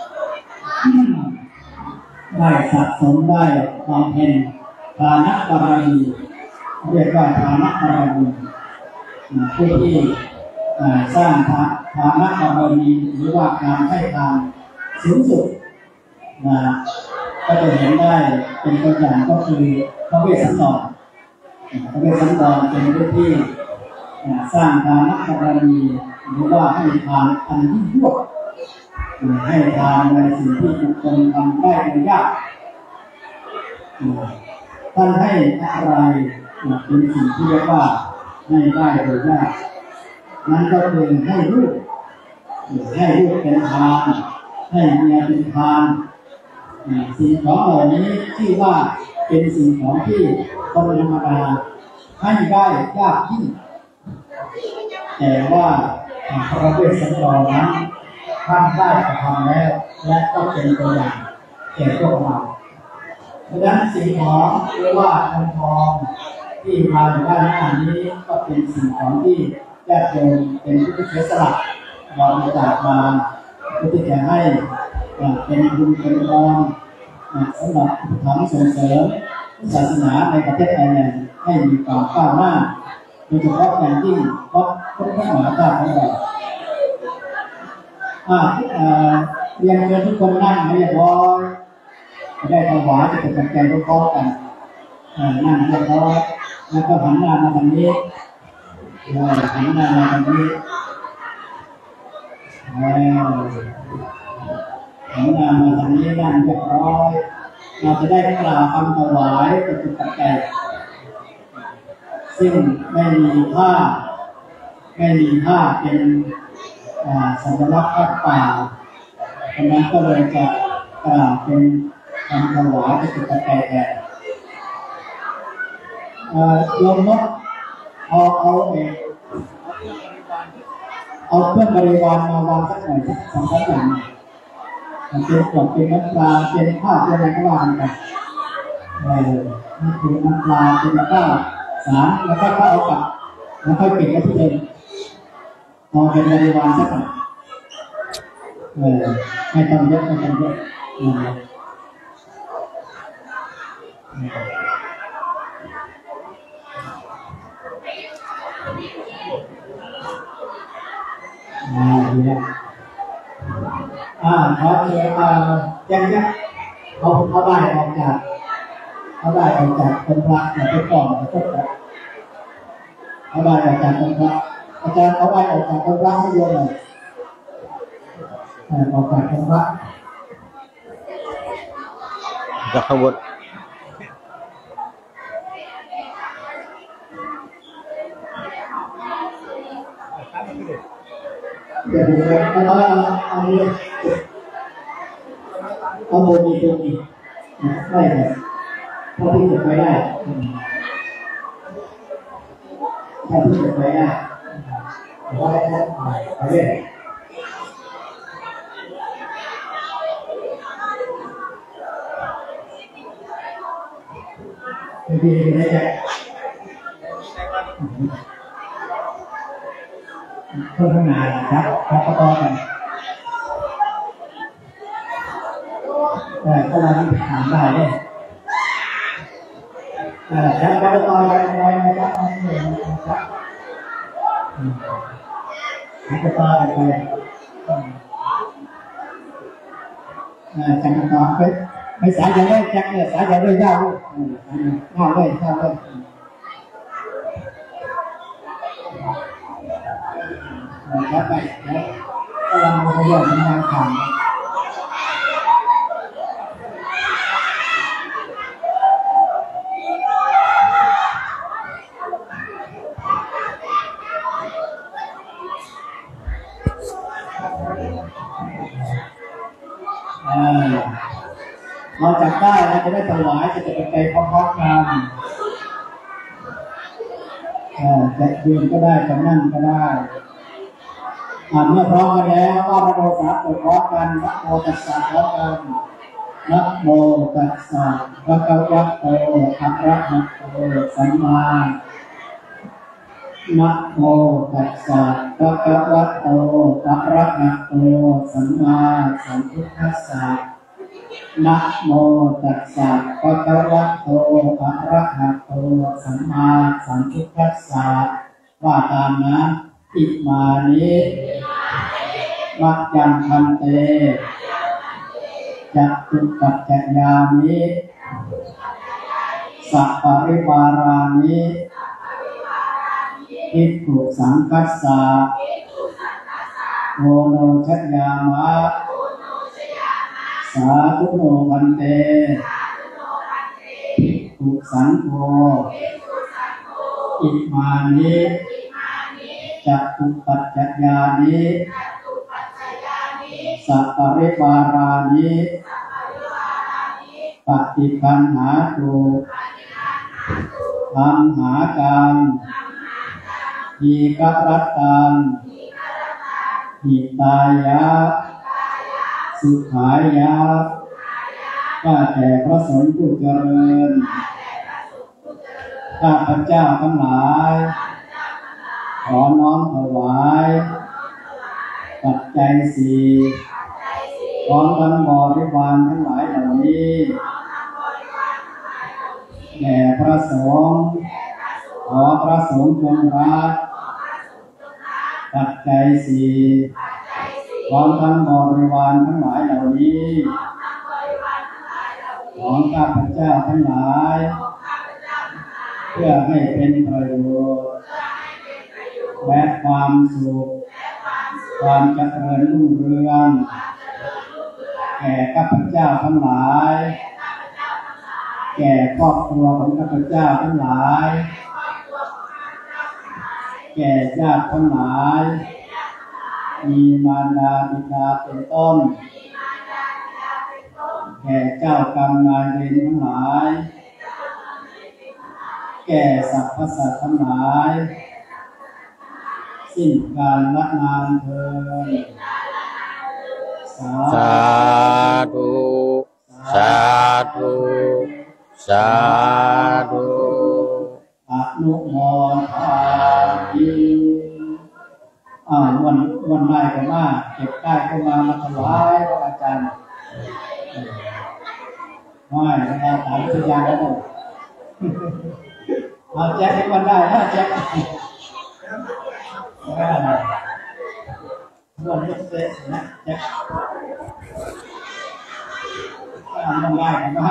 สะสมได้บำเพ็ญทานบารมีเรียกว่าทานบารมีผู้ที่สร้างทานบารมีหรือว่าการให้ทานสูงสุดก็จะเห็นได้เป็นตัวอย่างก็คือพระเวสสันดรพระเวสสันดรเป็นผู้ที่สร้างทานบารมีหรือว่าให้ทานอันยิ่งยวดให้ทานในสิ่งที่บุคคลทำได้ไม่ยากท่านให้อะไรเป็นสิ่งที่เรียกว่าให้ได้โดยยากนั่นก็คือให้ลูกเป็นทานให้เมียเป็นทานสิ่งของเหล่านี้ที่ว่าเป็นสิ่งของที่คนธรรมดาให้ได้ยากยิ่งแต่ว่าพระเวสสันดรนั้นท่านได้กระทำแล้วและก็เป็นตัวอย่างแก่พวกเราเพราะฉะนั้นสิ่งของหรือว่าเงินทองที่มาอยู่ด้านหน้านี้ก็เป็นสิ่งของที่ญาติโยมเป็นผู้เสียสละบริจาคมาเพื่อที่จะให้เป็นบุญเป็นรองสำหรับทางส่งเสริมศาสนาในประเทศไทยให้มีความก้าวหน้าโดยเฉพาะอย่างยิ่งเพราะพระมหากษัตริย์ของเราเรียนเชิญทุกคนนั่งให้เรียบร้อยได้ถวายจะเป็นการร่วมกันนั่งเรียบร้อยแล้วก็หันหน้ามาทางนี้หันหน้ามาทางนี้หันหน้ามาทางนี้นั่งเรียบร้อยเราจะได้กล่าวคำถวายเป็นปัจจัยซึ่งไม่มีผ้าเป็นสัญลักษณ์วัดป่าดังนั้นก็เลยจะกล่าวเป็นคำถวายเป็นปัจจัยแทนโยมนกเอาเครื่องบริวารมาวางสักหน่อยสองสามอย่างเป็นขวดเป็นน้ำปลาเป็นข้าวเป็นอะไรก็ว่ากันนี่คือน้ำปลาเป็นข้าวสารแล้วก็เอากลับแล้วค่อยปิดกับที่เดิมเอาเป็นบริวารสักหน่อยไม่ต้องเยอะดีนะขอเชิญยังเขาได้ออกจากเป็นพระเป็นก่อนเป็นพระเขาได้ออกจากเป็นพระอาจารย์เขาได้ออกจากเป็นพระให้เยอะเลยออกจากเป็นพระจะขบวนเดี๋ยวเอาโมดีตรงนี้ได้เลยถ้าที่จะไปได้ว่าได้ไปเรื่อยดีๆนะจ๊ะเพิ่มขนาดครับครับต่อกันก็เราต้องถามได้เลยครับก็ต่อกันไปนะครับก็ต่อกันไปจังต่อไปไม่สายใจเลยจังเนี่ยสายใจเลยยาวเลยยาวเลยยาวเลยครับไปก็เราไปเรื่องงานข่าวเราจับได้เราจะได้ถวายจะเป็นใจพร้อมๆกันจะยืนก็ได้จะนั่งก็ได้เมื่อพร้อมกันแล้วก็นะโมสามจบพร้อมกันนะโมตัสสะพร้อมกันนะโมตัสสะภะคะวะโตอะระหะโตสัมมานะโมตัสสะภะคะวะโตอะระหะโตสัมมาสัมพุทธัสสะนะโมตัสสะภะคะวะโตอะระหะโตสัมมาสัมพุทธัสสะว่าตามนะอิมานิมัจยังคันเตจักตุปัจจยามิสัพปริวารานิภิกขุสังคัสสะโอโนชยามะสาธุโนพันเตภิกขุสังโฆอิมานิจักขุปัจจยานิสัพปริวารานิปฏิปันหาตุธัมหากังทีฆรัตตังหิตายะสุขายะข้าแต่พระสงฆ์ผู้เจริญข้าพเจ้าทั้งหลายขอน้อมถวายปัจจัยสี่พร้อมทั้งบริวารทั้งหลายเหล่านี้แด่พระสงฆ์ขอพระสงฆ์จงรับปัจจัยสี่พร้อมทั้งบริวารทั้งหลายเหล่านี้ของข้าพเจ้าทั้งหลายเพื่อให้เป็นประโยชน์และความสุขความเจริญรุ่งเรืองแก่ข้าพเจ้าทั้งหลายแก่ครอบครัวของข้าพเจ้าทั้งหลายแก่ญาติทั้งหลายมีมารดาบิดาเป็นต้นแก่เจ้ากรรมนายเวรทั้งหลายแก่สรรพสัตว์ทั้งหลายสิ้นกาลละนานเถิดสาธุสาธุสาธุอนุโมทามิวันได้ก็มาเก็บได้ก็มาถวายพระอาจารย์ไม่ได้ตามสัญญาแล้วเอาแจ็คให้วันได้นะแจ็คร่วมยกเส้นนะแจ็คมันได้กันมา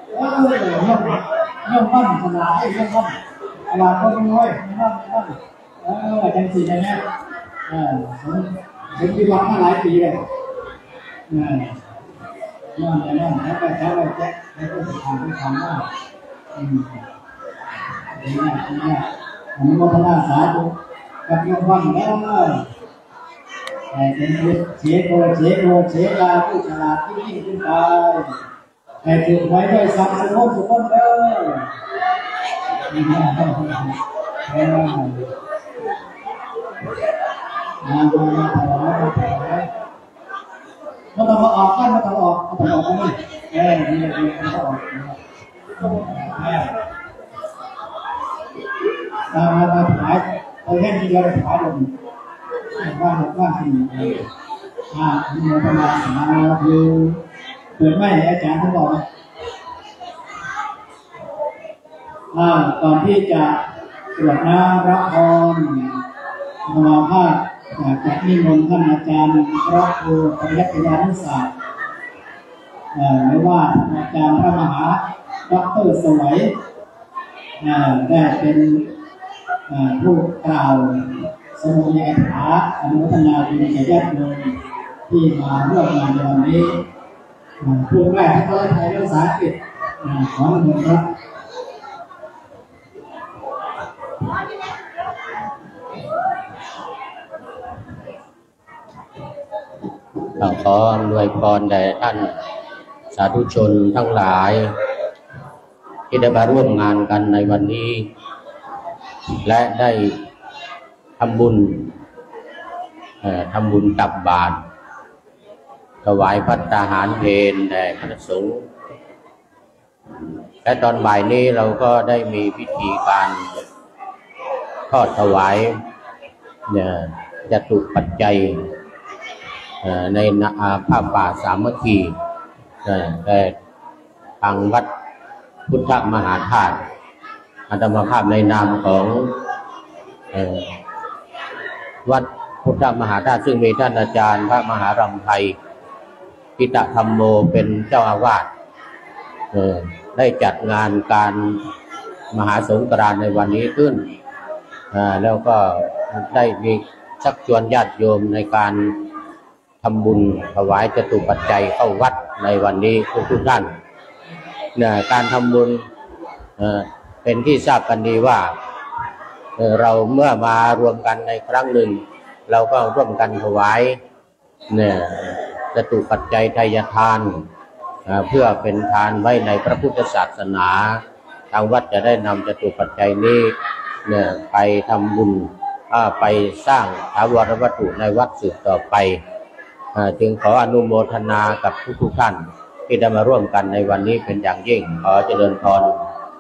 ย่อมมั่นขนาดให้ย่อมมั่นขนาดก็น้อยมั่นจังสีนะผมคิดว่ามาหลายปีเลยนั่นแล้วก็ใช้แจ็คให้ผู้ทำให้ทำว่านี่อนุโมทนาสาธุกับโยมวันแล้วแต่เป็นเชลาผู้ฉลาดที่ยิ่งขึ้นไปแต่ถึงไว้ด้วยสักสุขคนเด้องานมาถวายมันต้องออกกันมันต้องออกกันนี่นี่ต้องออกเดียวขายลงว่าที่มีโมทนาสมาคือเปิดไม่อาจารย์ท่านบอกก่อนที่จะตรวจน้ำรับพรธรรมภาพจากนิมนต์ท่านอาจารย์พระครูปริยัติญาณศาสตร์ไม่ว่าอาจารย์พระมหาดร.สวัยได้เป็นผู้กล่าวสมุญญาถาอนุโมทนาบุญแก่ญาติโยมที่มาร่วมงานในวันนี้พูดแรกให้เขาไทยเรื่องภาษาอังกฤษขออนุโมทนาขออำนวยพรแด่ท่านสาธุชนทั้งหลายที่ได้มาร่วมงานกันในวันนี้และได้ทำบุญตักบาตรถวายภัตตาหารเพลแด่พระสงฆ์และตอนบ่ายนี้เราก็ได้มีพิธีการทอดถวายจตุปัจจัยในผ้าป่าสามัคคีแต่ทางวัดพุทธมหาธาตุอาตมาภาพในนามของวัดพุทธมหาธาตุซึ่งมีท่านอาจารย์พระมหารำไพกิตธรรมโมเป็นเจ้าอาวาสได้จัดงานการมหาสงกรานต์ในวันนี้ขึ้นแล้วก็ได้มีชักชวนญาติโยมในการทำบุญถวายจตุปัจจัยเข้าวัดในวันนี้ทุกท่านการทำบุญเป็นที่ทราบกันดีว่าเราเมื่อมารวมกันในครั้งหนึ่งเราก็ร่วมกันถวายจตุปัจจัยทายทานเพื่อเป็นทานไว้ในพระพุทธศาสนาทางวัดจะได้นำจตุปัจจัยนี้ไปทำบุญไปสร้างถาวรวัตถุในวัดสืบต่อไปจึงขออนุโมทนากับทุกท่านที่ได้มาร่วมกันในวันนี้เป็นอย่างยิ่งขอเจริญพร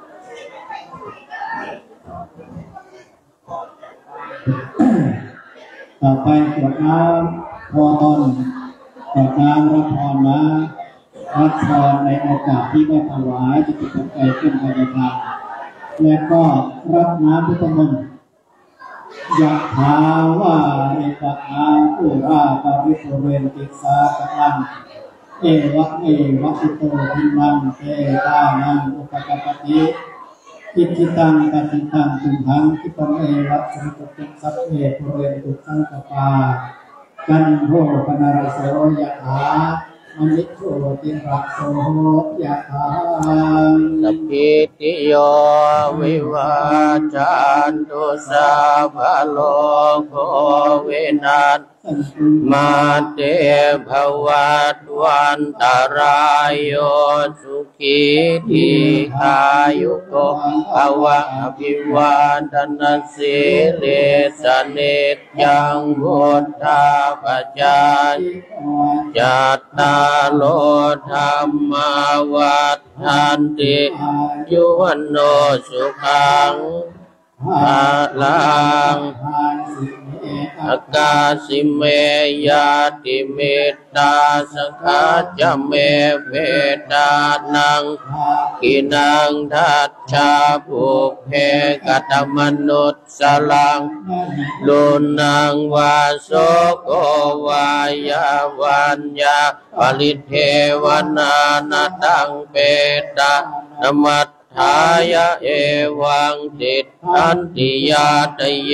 ต่อไปตรวจน้ำพรตรวจน้ำรับพรนะรับพรในโอกาสที่ได้ถวายจตุปัจจัยขึ้นภายในทานและก็รับน้ำพุทธมนต์ยะถาวาริกาปุราปาริปุเรนติสาคังเอวะเอวะอิโตทินังเตตานังอุปกัปติอิจิตังปฏิตังตุมหังคิปะเมวะสันตุสัพเพปุเรนตุสังกปากันโภปนารโสยะถามณิโชติระโสยะถาสัพพิติโยวิวัจจันตุสัพพะโลกโควินัสมาเตภวัตวันตรายโยสุขีทีขายุโกภวะอภิวาทนาสิริสนิจยังพุทธาปัจจายจัตตาโลธรรมาวัฏทันติยุวันโนสุขังภาลังอากาสิเมยาติเมตตาสังฆาจเมเวตานังกินังทัจฉาภูเพกตมนุสสลังลุนังวาโสโกวายาวัญญาปริเทวนานาตังเปตานมัตถายะเอวังติทันติยาตโย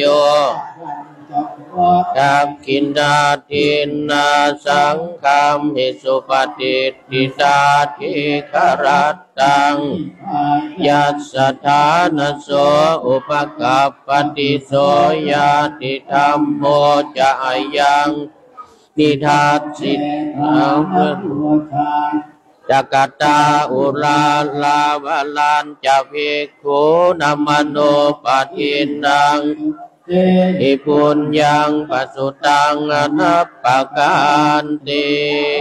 กัปกินดาทินนาสังฆัมหิสุปฏิทิตาทิครัตตังยัสสถานโสอุปกัปปติโสยาติธัมโมจะยังนิทัสสิตังจักตาอุราลาวลันจะภิกขุนัมโนปทินังอิปุญญังปสุตังอนัปปกันติ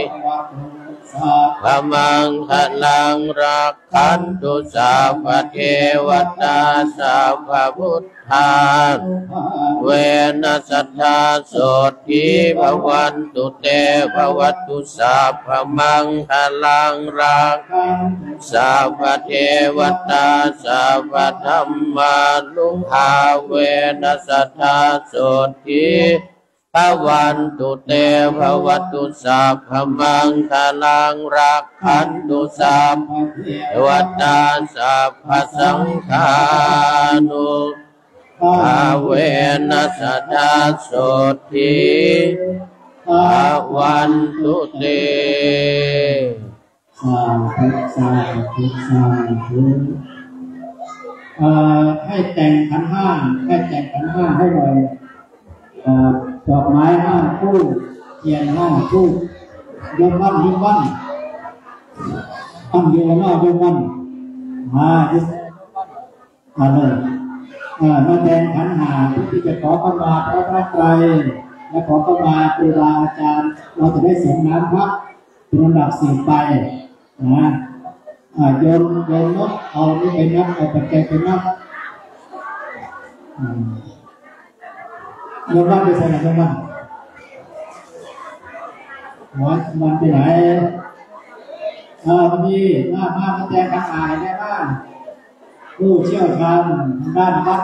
พมังคลังรักขันตุสัพพเทวตาสัพพพุทธทาเวนัสสัทธาโสทิภวันตุเตภวัตุสัพพมังคลังรักสัพพเทวตาสัพพธัมมานุภาเวนัสสัทธาโสทิภวันตุเตภวัตุสัพพมังคลังรักขันตุสัพพเทวตาสัพพสังฆานุภาเวนัสสัทธาโสทิภวันตุเตสาธุสาธุสาธุให้แต่งขันห้าให้แต่งขันห้าให้หน่อยดอกไม้5 คู่เทียน5 คู่ยมวันตั้งโยนยมวันมาเลยมาแทนขันหาที่จะขอเข้ามาพระรัตน์ไตรและขอเข้ามาครูบาอาจารย์เราจะได้ส่งน้ำพระเป็นลำดับสืบไปนะโยนนกเอานี่ไปนับเอาปัจจัยไปนับโยนวันไปใส่ไหนโยนวันไปไหนวันนี้มาแจกขันหาได้บ้างผู้เชี่ยวชาญด้านวัด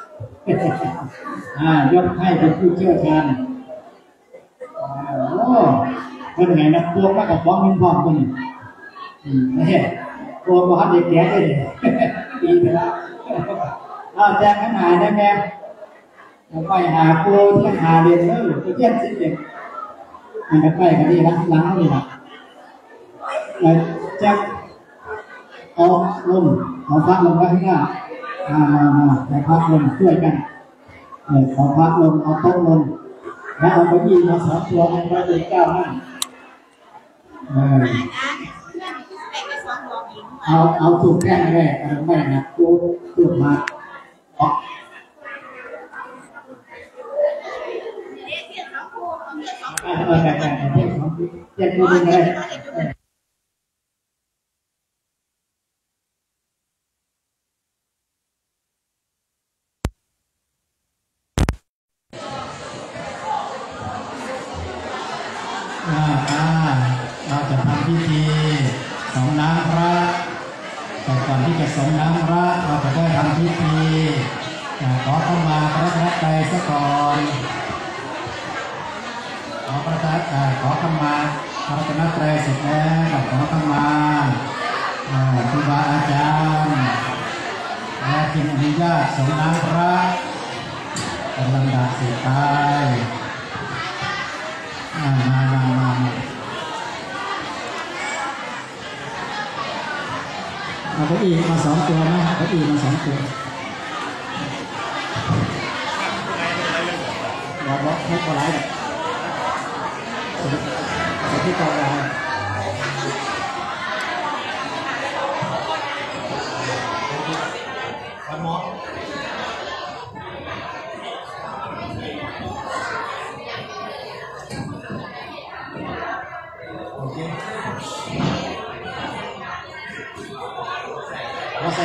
ยกให้เป็นผู้เชี่ยวชาญโอ้เป็นไงนะตัวมากับบ้องมิ้นพร้อมกันนี่ตัวบ้านเด็กแก่เลยดีไปแล้วแจ้งขนาดได้แม่ไปหาครูที่หาเรียนไปเยี่ยมสิเด็กมันก็ไปกันดีละล้างนี่ละแจ้งเอาลมเอาพัดลมไว้ข้างหน้ามาพัดลมช่วยกันขอพัดลมเอาโต๊ะลมแล้วเอาไปยิงมา2 ตัวในพระเจ้าเจ้านั่นเอาถูกแค่แรกไม่นะถูกมาเจ็บมือเลยเราจะทำพิธีส่งน้ำพระแต่ก่อนที่จะส่งน้ำพระเราจะได้ทำพิธีขอเข้ามาพระรัตน์ไตรซะก่อนขอเข้ามาพระรัตนตรัยเสร็จแล้วขอเข้ามาครูบาอาจารย์และจึงอนุญาตส่งน้ำพระเป็นลำดับสุดท้ายมาเอาเก้าอี้มา2 ตัวนะเก้าอี้มา2 ตัวบอกให้เขาไล่สที่ต่อไปหมอโอเคมาใส่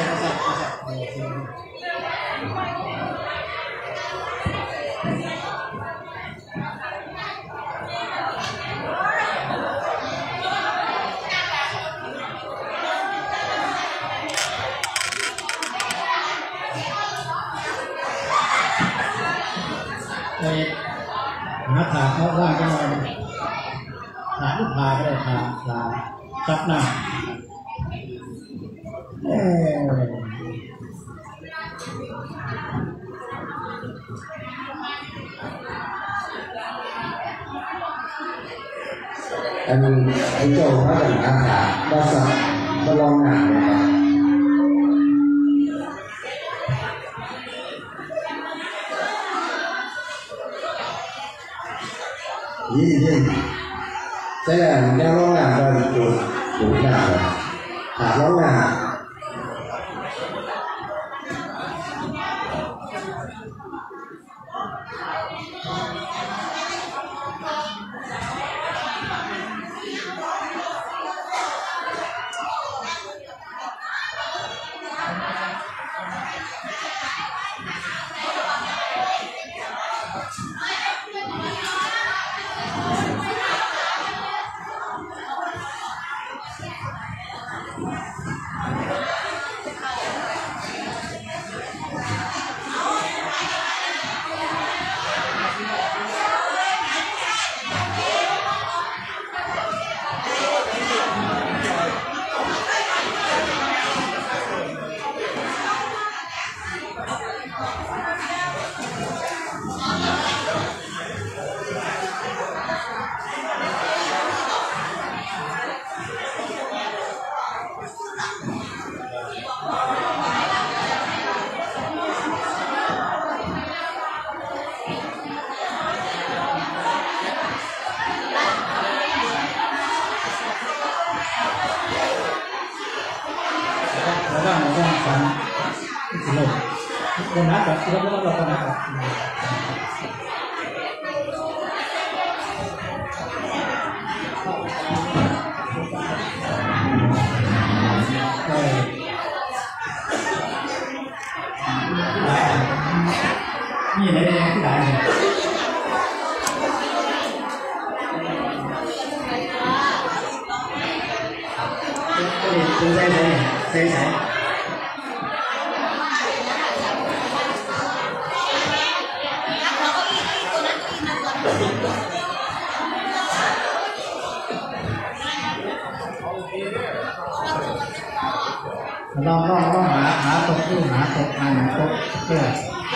หาถาเขาว่ากันหน่อยถาลูกพาก็ได้ถาจับหน้าอันนี้ไอ้โจ้เขาเป็นอาสาก็สักก็ลองหนักเลยครับยี่ใช่ไหมยังลองหนักเลยจุดหนักเลยหาลองหนักคนนักแบบเราคนนักนี่ไหนที่ไหนเนี่ยคุณใส่ลองหาตกตู้หาตกหาหนังตกเพื่อ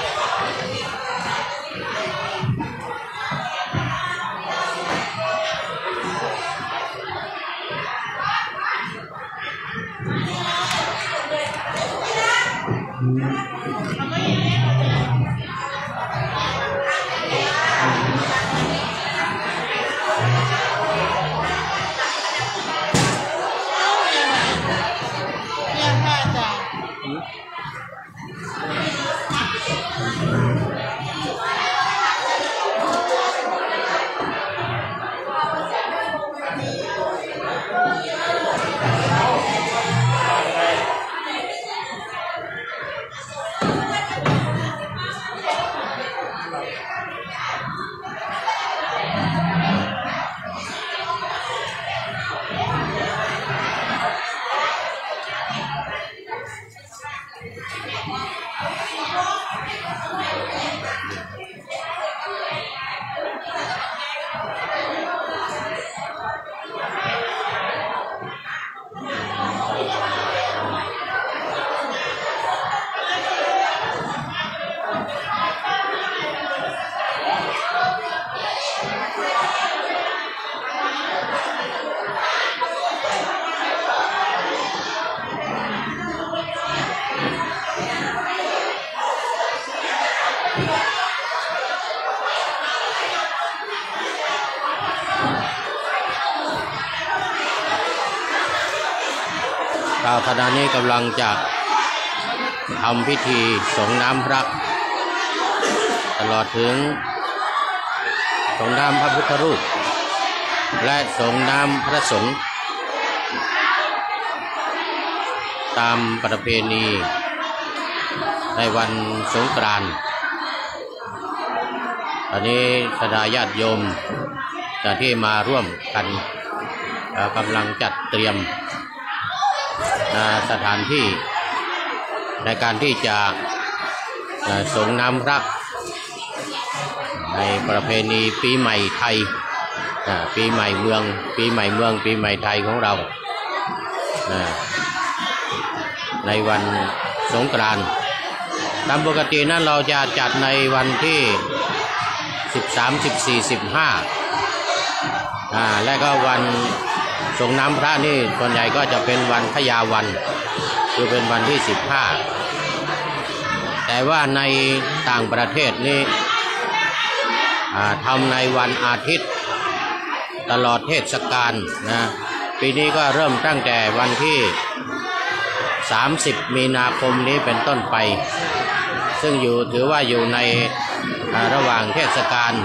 ขณะนี้กำลังจะทำพิธีสงน้ำพระตลอดถึงสงน้ำพระพุทธรูปและสงน้ำพระสงฆ์ตามประเพณีในวันสงกรานต์อันนี้คณะญาติโยมที่มาร่วมกันกำลังจัดเตรียมสถานที่ในการที่จะสงน้ำพระในประเพณีปีใหม่ไทยปีใหม่เมืองปีใหม่ไทยของเราในวันสงกรานต์ตามปกตินั้นเราจะจัดในวันที่13 14 15และก็วันสงน้ำพระนี่ส่วนใหญ่ก็จะเป็นวันพญาวันคือเป็นวันที่15แต่ว่าในต่างประเทศนี่ทำในวันอาทิตย์ตลอดเทศกาลนะปีนี้ก็เริ่มตั้งแต่วันที่30 มีนาคมนี้เป็นต้นไปซึ่งถือว่าอยู่ในระหว่างเทศกาล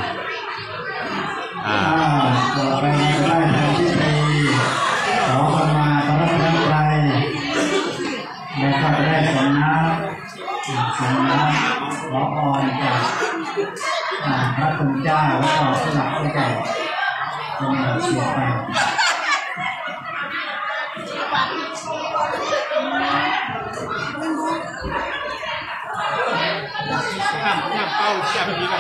ต่อไปได้ทำพิธีขอขมาพระรัตนตรัยนะครับได้สงน้ำขอพรจากพระคุณเจ้าและก็ผู้หลักผู้ใหญ่เป็นเสียไปเป้าเสียไปดีกว่า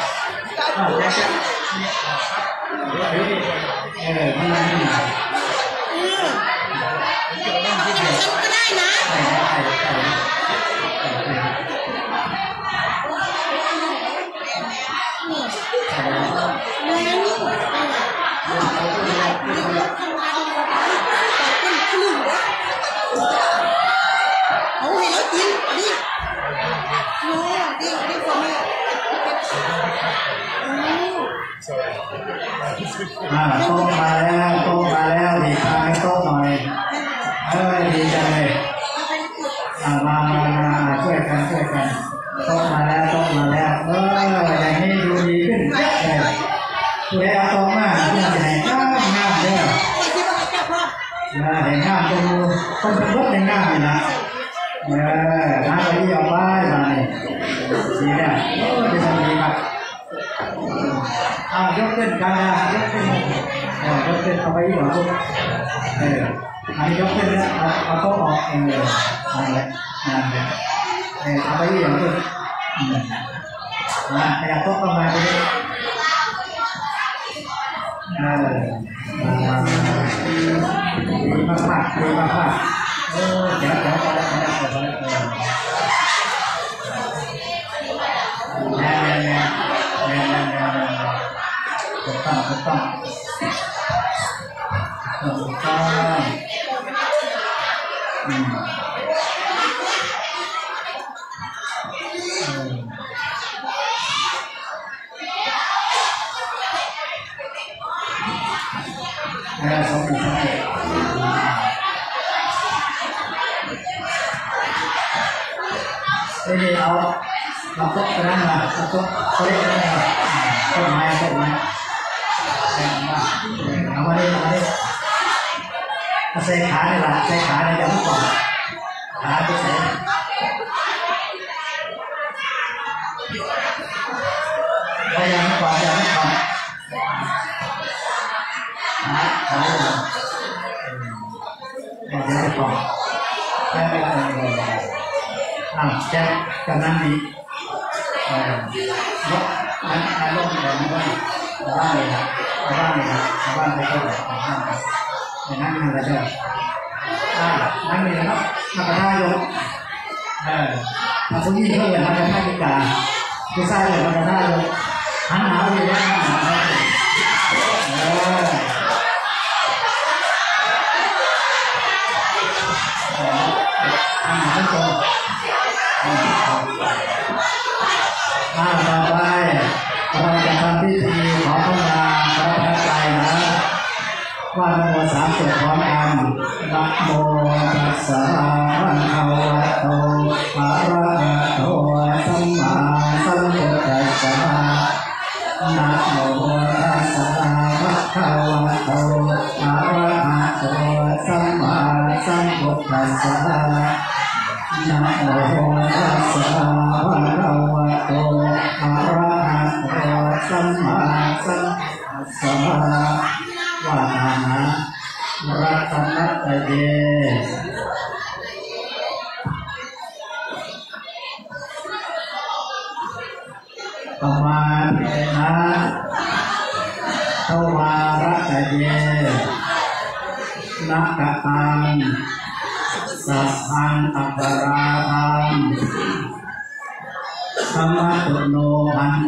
ข้างในนี่ก็ได้นะโต๊ะมาแล้วดีใจโต๊ะหน่อยดีใจมาช่วยกันโต๊ะมาแล้วเห็นงามตรงคนเป็นรถในงามเลยนะหาไปที่เอาไปมาเนี่ยสีเนี่ยจะทำดีครับยกขึ้นกันนะยกขึ้นเอาไปที่หัวทุกอันนี้ยกขึ้นนะเอาโต๊ะออกนั่นแหละเอาไปที่หัวทุกขยับโต๊ะเข้ามาดิดีมากๆดีมากๆเดี๋ยวแน่ถูกต้องนี่เอาโต๊ะนั้นมาเอาโต๊ะเขาเรียกอะไรโต๊ะไม้เอามาดิใส่ขาในหลังใส่ขาในจับก่อนขาที่ใส่พยายามก่อนขาก่อนแจ็คกับนั่นดีรถนั่นรถแบบนี้บ้านเลยครับบ้านไปก็ได้นั่นอะไรเจ้านั่นเลยนะครับนักท่ายกผู้หญิงเขาเลยนักท่าพิการผู้ชายเลยนักท่ายกหันหาไปแล้วหันตรงต่อไปเราจะทำพิธีขอเข้ามาพระพระใจนะว่าโมสามจบพร้อมกันนะโมตัสสะภะคะวะโตอะระหะโตสัมมาสัมพุทธัสสะนะโมตัสสะภะคะวะโตอะระหะโตสัมมาสัมพุทธัสสะนะโมตัสสะภะคะวะโตอะระหะโตสัมมาสัมพุทธัสสะวะนะรัตนัตเยปมาเทนะทวารัตเยนักตังสัพพังอัปปราทังธรรมตุโนพันเต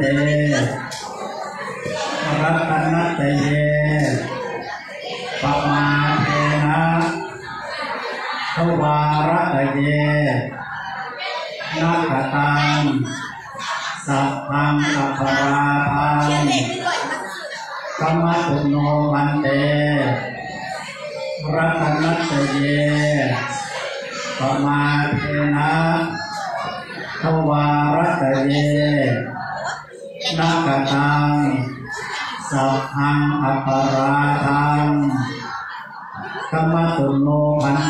รัตนัตเยปมาเทนะทวารัตเยนักตังสัพพังอัปปราทังธรรมตุโนพันเตรัตนัตเยปมาเทนะทวารัตเยนักตังสัพพังอัปปราทังธรรมตุโนพันเต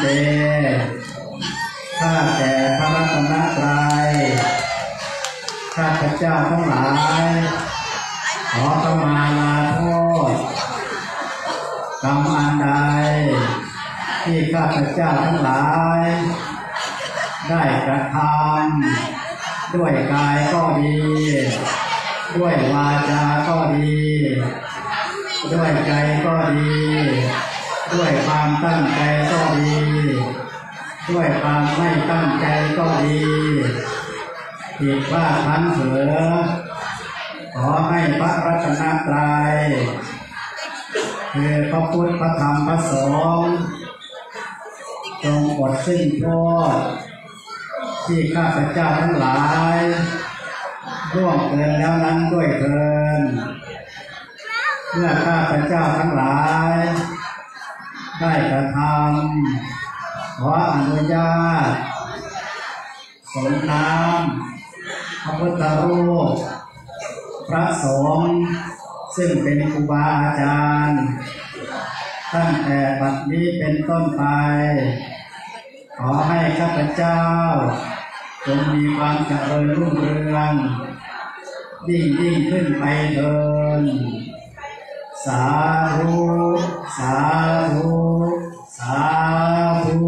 ข้าแต่พระรัตนตรัยข้าพเจ้าทั้งหลายขอขมาลาโทษกรรมอันใดที่ข้าพเจ้าทั้งหลายได้กระทำด้วยกายก็ดีด้วยวาจาก็ดีด้วยใจก็ดีด้วยความตั้งใจก็ดีด้วยความไม่ตั้งใจก็ดีผิดพลาดพลั้งเผลอขอให้พระรัตนตรัยคือพระพุทธพระธรรมพระสงฆ์จงอดสิ้นโทษที่ข้าพเจ้าทั้งหลายร่วงเกินแล้วนั้นด้วยเถิดเมื่อข้าพเจ้าทั้งหลายได้กระทำขออนุญาตสมน้ำพระพุทธรูปพระสงฆ์ซึ่งเป็นครูบาอาจารย์ตั้งแต่บัดนี้เป็นต้นไปขอให้ข้าพเจ้าจงมีความเจริญรุ่งเรืองยิ่งขึ้นไปเถิดสาธุสาธุสาธุ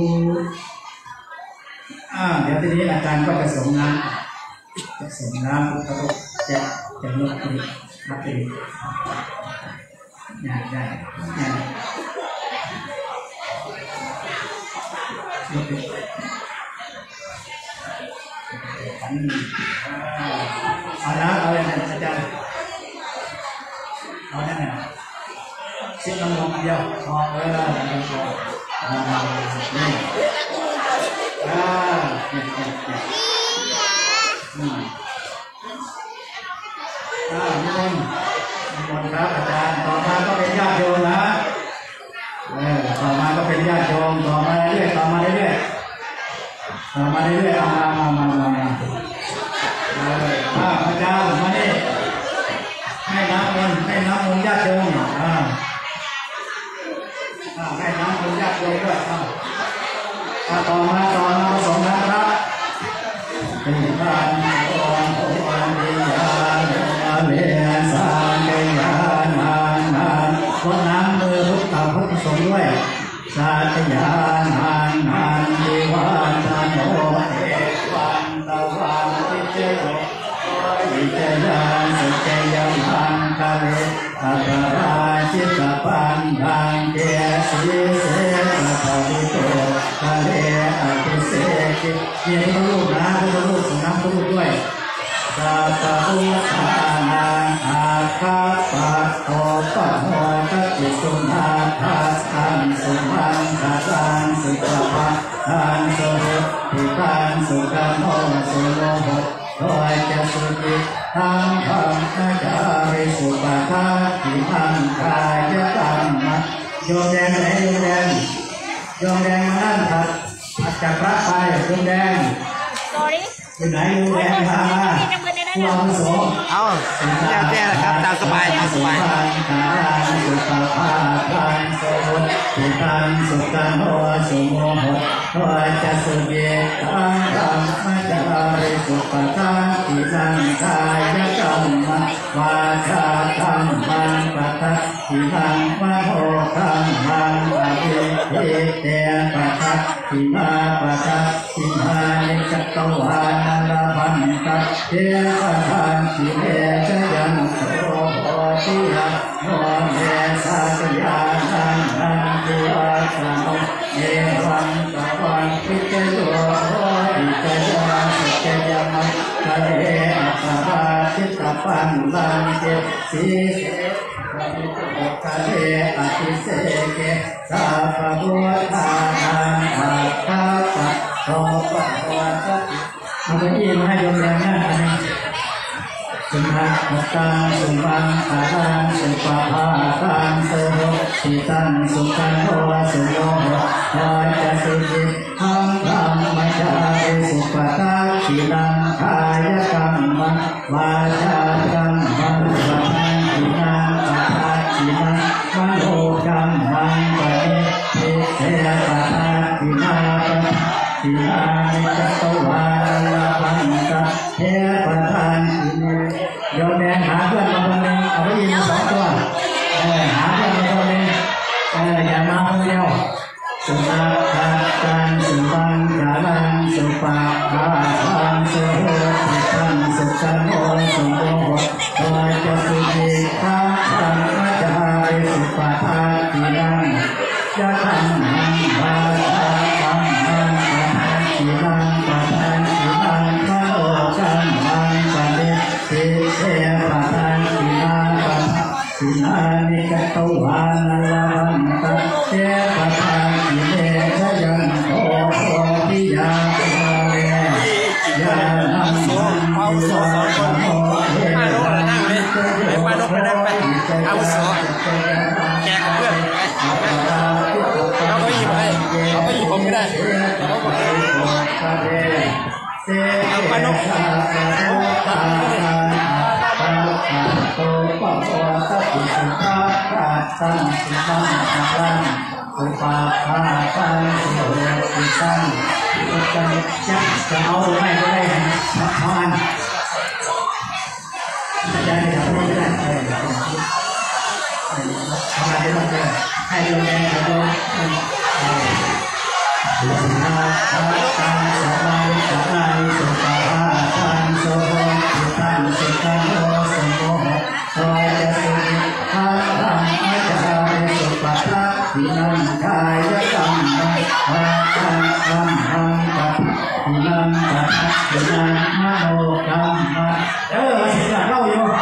เดี๋ยวทีนี้อาจารย์ก็จะส่งน้ำแล้วก็จะลดติมาติได้ลดติเอาละเอาเลยอาจารย์เอาแน่นซิลงเดียวพอนี่นิมนต์ครับอาจารย์ต่อมาก็เป็นญาติโยมนะต่อมาก็เป็นญาติโยมต่อมาเรื่อยๆมานี่อาจารย์มานี่ให้น้ำมนต์ญาติโยมให้น้ำมนต์ญาติโยมด้วยต่อมาสองนะครับเป็นบ้านวันดียาเลียนสานเกียนานรดน้ำมือพุทธสงฆ์ด้วยสาธยานานดีวันตาโนเอกวันตะวันติเจโอิเจยานสุเจยังหังกะเลอัปราชิตปันดังเกสีเสสะภิโตกะเลอภิเษกนี่ทุกลูกนะทุกลูกส่งน้ำทุกลูกด้วยสัพพะพุทธานังอาคาปัตโตปะโหตัติสุนาทัสสังสุมังคตังสุขภะทังสุภิตังสุขโนสุโลหะโดยจะสุขิทังธรรมจาริสุปะทาทิทังกายกรรมโยมแดงไหนโยมแดงมานั่นครับจากพระไปโยมแดงอยู่ไหนโยมแดงมาผู้อาวุโสเอาแย่ครับตามสบายสุปะภาทังสุตังสุตังโอสุโมโหโดยจะสุเยตังธรรมจาริสุปะทาทิทังกายกรรมวาจาธรรมังปะทะทิทังมโหธัมมังอภิเตปะทะทิมาปะทะทิมานิจัตวานัลพันตัสเทปะทันทิเมชยันโสโหติยะโนเมสัจญานังนันติอาสโนเอวังตะวันปิเจโยโหอิจยาสุเจยมังกะเลอัปราชิตปันลังเจสีเสกะเลอภิเษกสัพพะพุทธานังอาคาปัตโตปะโหตัติเอาไปที่มาให้โยมแดงนั่นอันนี้สุนัขตังสุมังคารังสุปะภาตังสุโหติตังสุขันโทสุโยโหโดยจะสุขิทังธรรมจาริสุปะทาทินังกายกรรมวาจากรรมังสัมมังทินังปะทาทินังมโนกรรมังปะนิทิเสปะทาทินาปะทินานิจัตวานัลพันตัสเทปะทานทิเนโยมแดงหาเพื่อนมาคนหนึ่งเอาไปยิง2 ตัวหาเพื่อนมาคนหนึ่งอย่ามาคนเดียวสุนัขตังสุบังกาลังสุปะภาทังสุโหติตังสุขันโอสุโมโหโดยจะสุขิทังธรรมจาริสุปะทาทินังจะทำนังวาจาธรรมังปะทาทินังปะทาทินังมโนกรรมังปะนิทิเสปะทาทินังปะทาทินานิจัตวานัลพันตัสเทปะทาทิเมชยันโตโหติยาภะเวยานังสังทิวาสโนเทวันติเจโยอาวุโสแจกเพื่อนเราก็หยิบให้เราก็หยิบผมก็ได้เราก็เอาปานกโตปะโตสัพพิสุขาราสังสุขังสังสุปาภาปังสุโหติสังจะเอาไม่ได้ทอนจะได้ทำไม่ได้ทำอะไรบ้างเนี่ยให้ดูแลดูสุนาทังสังสบายสบายสุปาทังโสสุขังสุขังโอสุโมโอจะสุขังทังอาจารย์สุปาทังทินังกายสัมมังทังธัมมังทังทินังทังทินังมโนธัมมังเสียงเล่าอยู่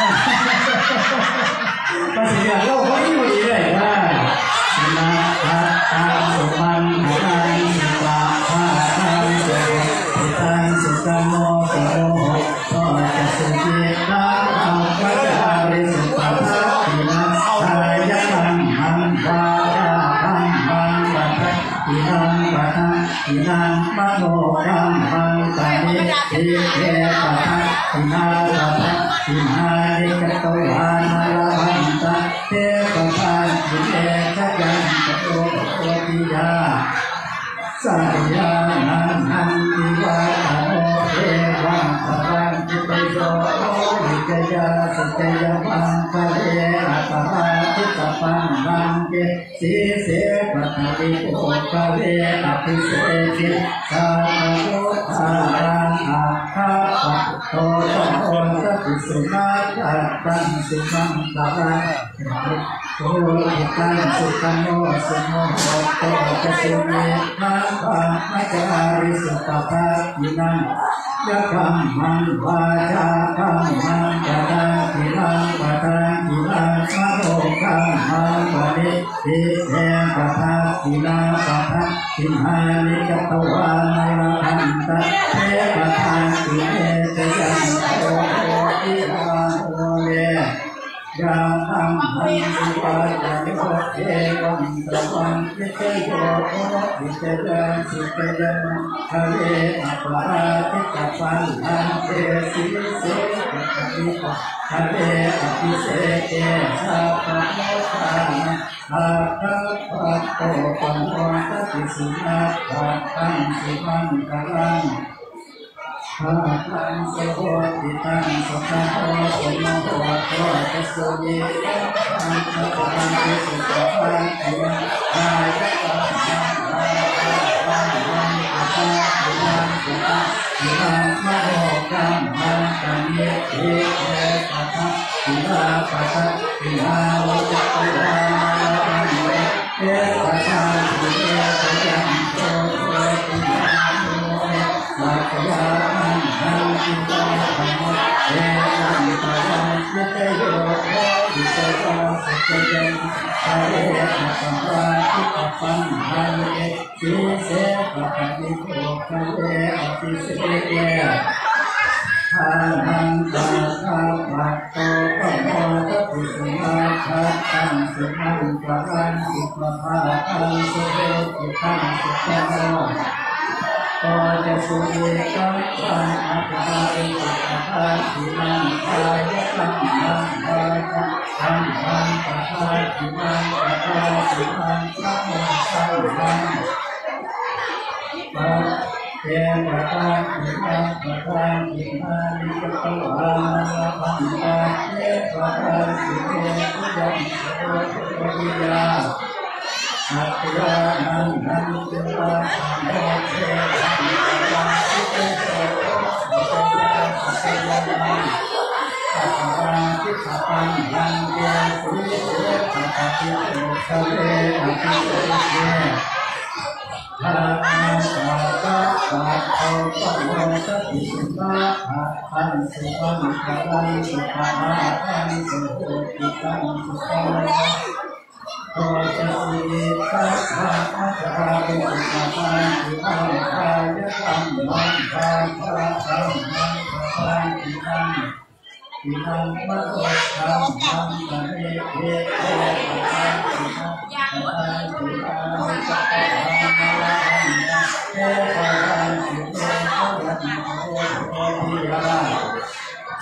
ก็เสียงเล่าเขาที่ดีเลยว่าสุนาทังสังสุขังทังสุปาทังโสสุขังสุขังโอสุโมโอจะสุจิตังอังคัจจาริสุปาทังทินังกายสัมมังทังธัมมังทังทินังทังทินังมโนธัมมังปณิทิเทปะทังทินาทังทินานิกตวานาลันตะเทปะทังทิเตชะยันตโตโอติยาสัยยานันติวาโอเอวังตรังจิตโยวิจยาสุจยมังคะเรอัตตาทิตปังรังเกสีเสปะทวิโอคะเรอภิเศกิสาโตอารังอาคาปะโตโตสัพพิสุนาตังสุมังตรังโอหิตังสุขังโอสุโมโหโตจะสุเมธังปังอาจาริสุปปะทินังยะธัมมังวาจาธัมมังปะทังทินังปะทังทินังมโนธัมมังปณิทิเตปะทังทินังปะทังทินานิกตวานาลันตะเทปะทังทิเอเตยันโตทิลาโอเลยาธัมมังสุปาจาริโกเอวังตะวังวิเตโยโอวิเตยังสุเตยังคะเรอัปปะทิตปังอันเตสิเสปะทิตคะเรอภิเศเกสัพพะโมทานะอาคาปะโตปังโอสัพพิสุนาทังสุมังคลังภาคังโสติตังสุขังโอสุโมโหโตจะสุเยตังสัพพังติสุขภังเทกายสัมมังทังธัมมังปะทังทินังสุขังทินังมโนธัมมังปณิทิเตปะทังทินาปะทังทินาวิจตวานาลันเตปะทังทิเตชะยันโตโอติยาโนสัพยานันติวาธัมมังเอวังตรังจิตโยโอวิเศษสุจยังคะเรอัตตาทิตปังรังเกสีเสปะทวิโอคะเรอภิเศเกทานังตาคาปะโตปะโมทัพพิสุนาทังสุขังปะรังสุปะภาทังสุโหติตังสุขังโอโตจะสุเยตังปังอาจาริสุปปะทินังกายสัมมังวาจาธัมมังปะทังทินังปะทังทินังมโนธัมมังปะเทปะทังทินังปะทังทินานิกตวานาลันตะเทปะทังทิเตชะยันโตโอติยาสัพยานันติวาโอเทวังตรังจิตโยโอวิเตยังสุเตยังสัพพะทิตปังรังเกสีเสปะทวิโอคะเรอภิเศเกภาคังสาปะปะโตปะโมสัพพิสุนาทังสุมังคลังสุปะภาคังสุโหติตังสุขังโตจะสุเยตัสสะอาจาริสุปปะทินังกายสัมมังทังธัมมังปะทังทินังทินังมโนธัมมังปณิทิเตปะทังทินังปะทังทินาวิจตวานาลันตะเทปะทังทิเตชะยันโตโอติยาสัพ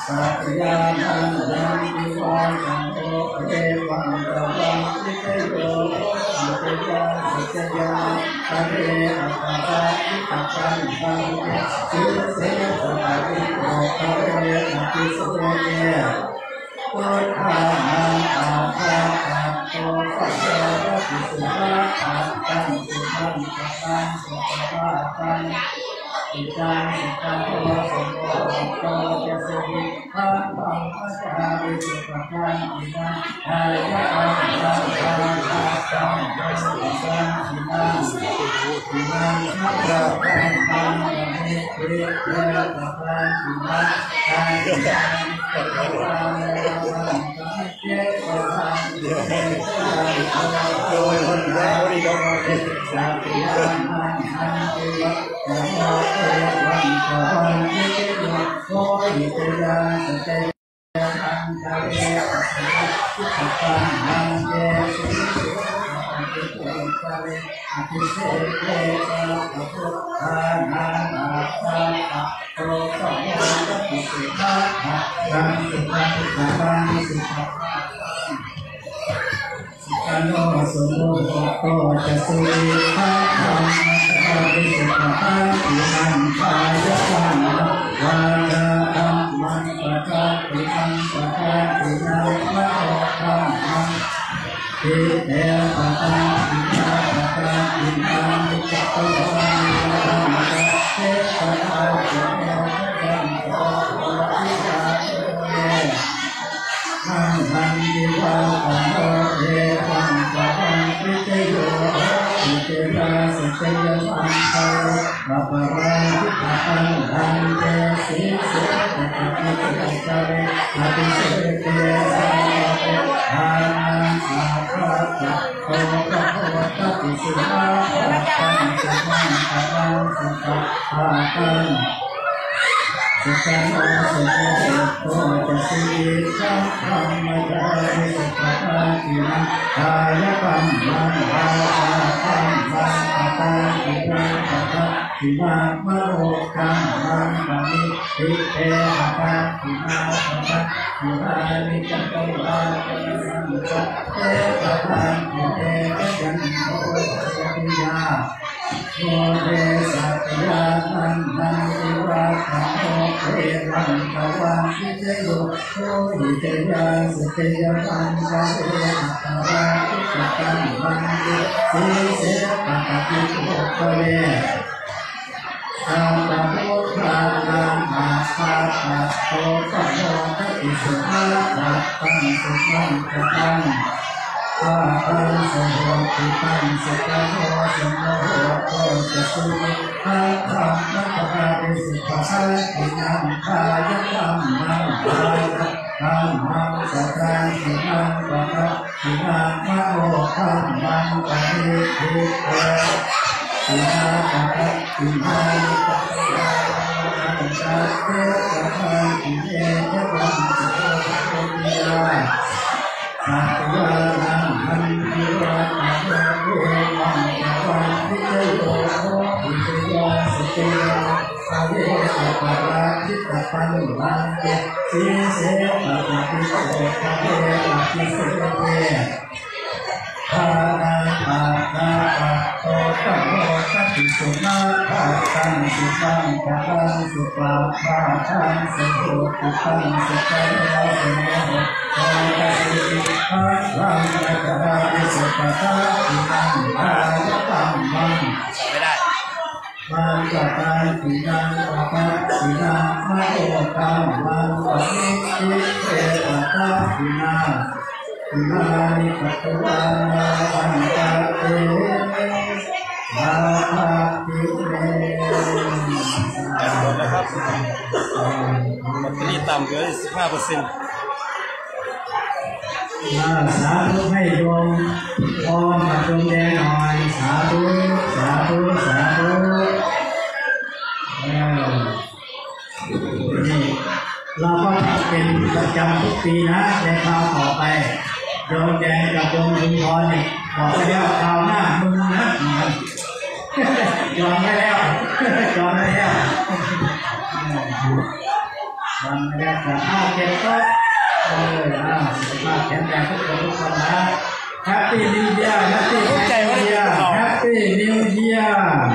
ยานันนันติวันสังโฆเอวังตวังทิเตโยสัจจยาสัจจยาตะเรอัตตาทิตตังตังเตสิเสสะภิโภคาเรนะติสเตเยพุทธานังอาภาคันโตสัจจะปิสุภะอัตตังสุขังสัพพังสุภะตังอิจังอิจังโตสัมโพธิโตจะสุขิทังปังปัจจาริสุขตังอินังอายะอังตังตังตังตังตังตังอินังอินังสัพพะตังตังตังนิเทเตตังตังอินังตังอินังตังตังตังตังเจตังเดตังโดยคนแรกที่ต้องสัพพิยานันทันติวะโมเอวังสวันติโยโมหิตยาสเตยันตะเรสัพพังนันเยสุสัพพิโตตะเรอภิเศษเตตะพุทธานังอาภาคะโตสัมโพธิสุขะตังสุขังสัพพังสุขะอโนสุโมโตจะสุริภะธัมมะวิสุขะอิมันกายตังวาจาธัมมังปะทะอิมันปะทะอินังมะโตธัมมังทิเตปะทะอินาปะทะอินังมิจโตธัมมังเตปะทะเจโนธัมโตโอทิกาเตทังทันติวังสังโฆเอวังตวังทิเตโยทิเตยาสัจจยมังคาระปะราทิตตังทันเตสิเสตะปิโตตะเรอภิเศษเตสัพพะทานังอาภาคะโตภะคะวะตะปิสุภะอัตตังสุขังสัพพังสุขะภาคังสุขังโอสุโขโตจะสิทังธรรมจาริสุขะตินังกายกรรมังภาคังมังอัตตังอิทังปัฏฐินังมโนกรรมังปณิทิเตหะปัฏฐินาปัฏฐินานิจัตโตอาจาสังฆะเตปะทังทิเตยันโตสัพพิยาโมเดสัพพยานันนันติวะสังโฆเอวังตวังทิเตโยโมหิตยาสเตยมังกะเรอัตตาทิตตังมันเตสิเสปะปะปิโตตะเรสัพพะพุทธานังอาภาคะโตสัมโพธิสุขะตัตตังสุขังสัพพังอาหังสโหติตังสกะโหสมโหโตจะสุริภะธัมมะปะทะวิสุขะอินังกายธัมมังกายธัมมังสัทธังอินังปะทะอินังมะโหธัมมังปะนิทิเตอินังปะทะอินังปะทะอินังปะเตปะทะอิเนเตวังสุโขติยาสัพพะนังหันติวังอโภเววังตวังทิเตโยโหทิเตยาสเตยะสะเวสะปะราทิตตังลังเตสิเสปะปะปิโตตะเรอภิเศษเตทานังอาภาคะโตสัมโพธิสุขะอัตตังสุขังสัพพังสุขะภาคังสุโขติตังสุขังโอสมโหโตจะสิภะรังนะกะหะวิสุขะอินังกายตัมมังไม่ได้มันจะตายสินังปะทะสินังมะโอตัมมังปะนิทิเตปะทะสินาอิมานิปัตตวานาอันตะเตมาติเมนะครับแบตเตอรี่ต่ำเกิน 15% สาธุให้ดวงพรกับดวงแดงหน่อยสาธุสาธุสาธุนี่เราก็เป็นประจำทุกปีนะในคราวต่อไปดวงแดงกับดวงชุมพรนี่บอกไปแล้วคราวหน้ามึงนะยอมไม่แล้วยอมไม่แล้ววันแรกจะเก็บโต๊ะสุขภาพแข็งแรงทุกคนทุกคนนะแฮปปี้นิวเยียร์แฮปปี้นิวเยียร์แฮปปี้นิวเยียร์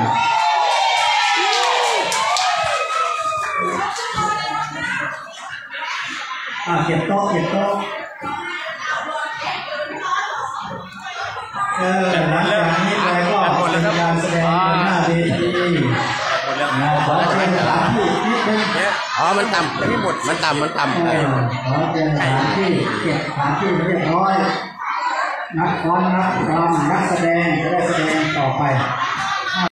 เก็บโต๊ะเก็บโต๊ะหลังจากนี้ไปก็เป็นการแสดงบนหน้าเวทีขอเชิญสถานที่นิดนึงอ๋อมันต่ำยังไม่หมดมันต่ำขอเชิญสถานที่เก็บสถานที่เรียบร้อยนักฟ้อนนักรำนักแสดงจะได้แสดงต่อไป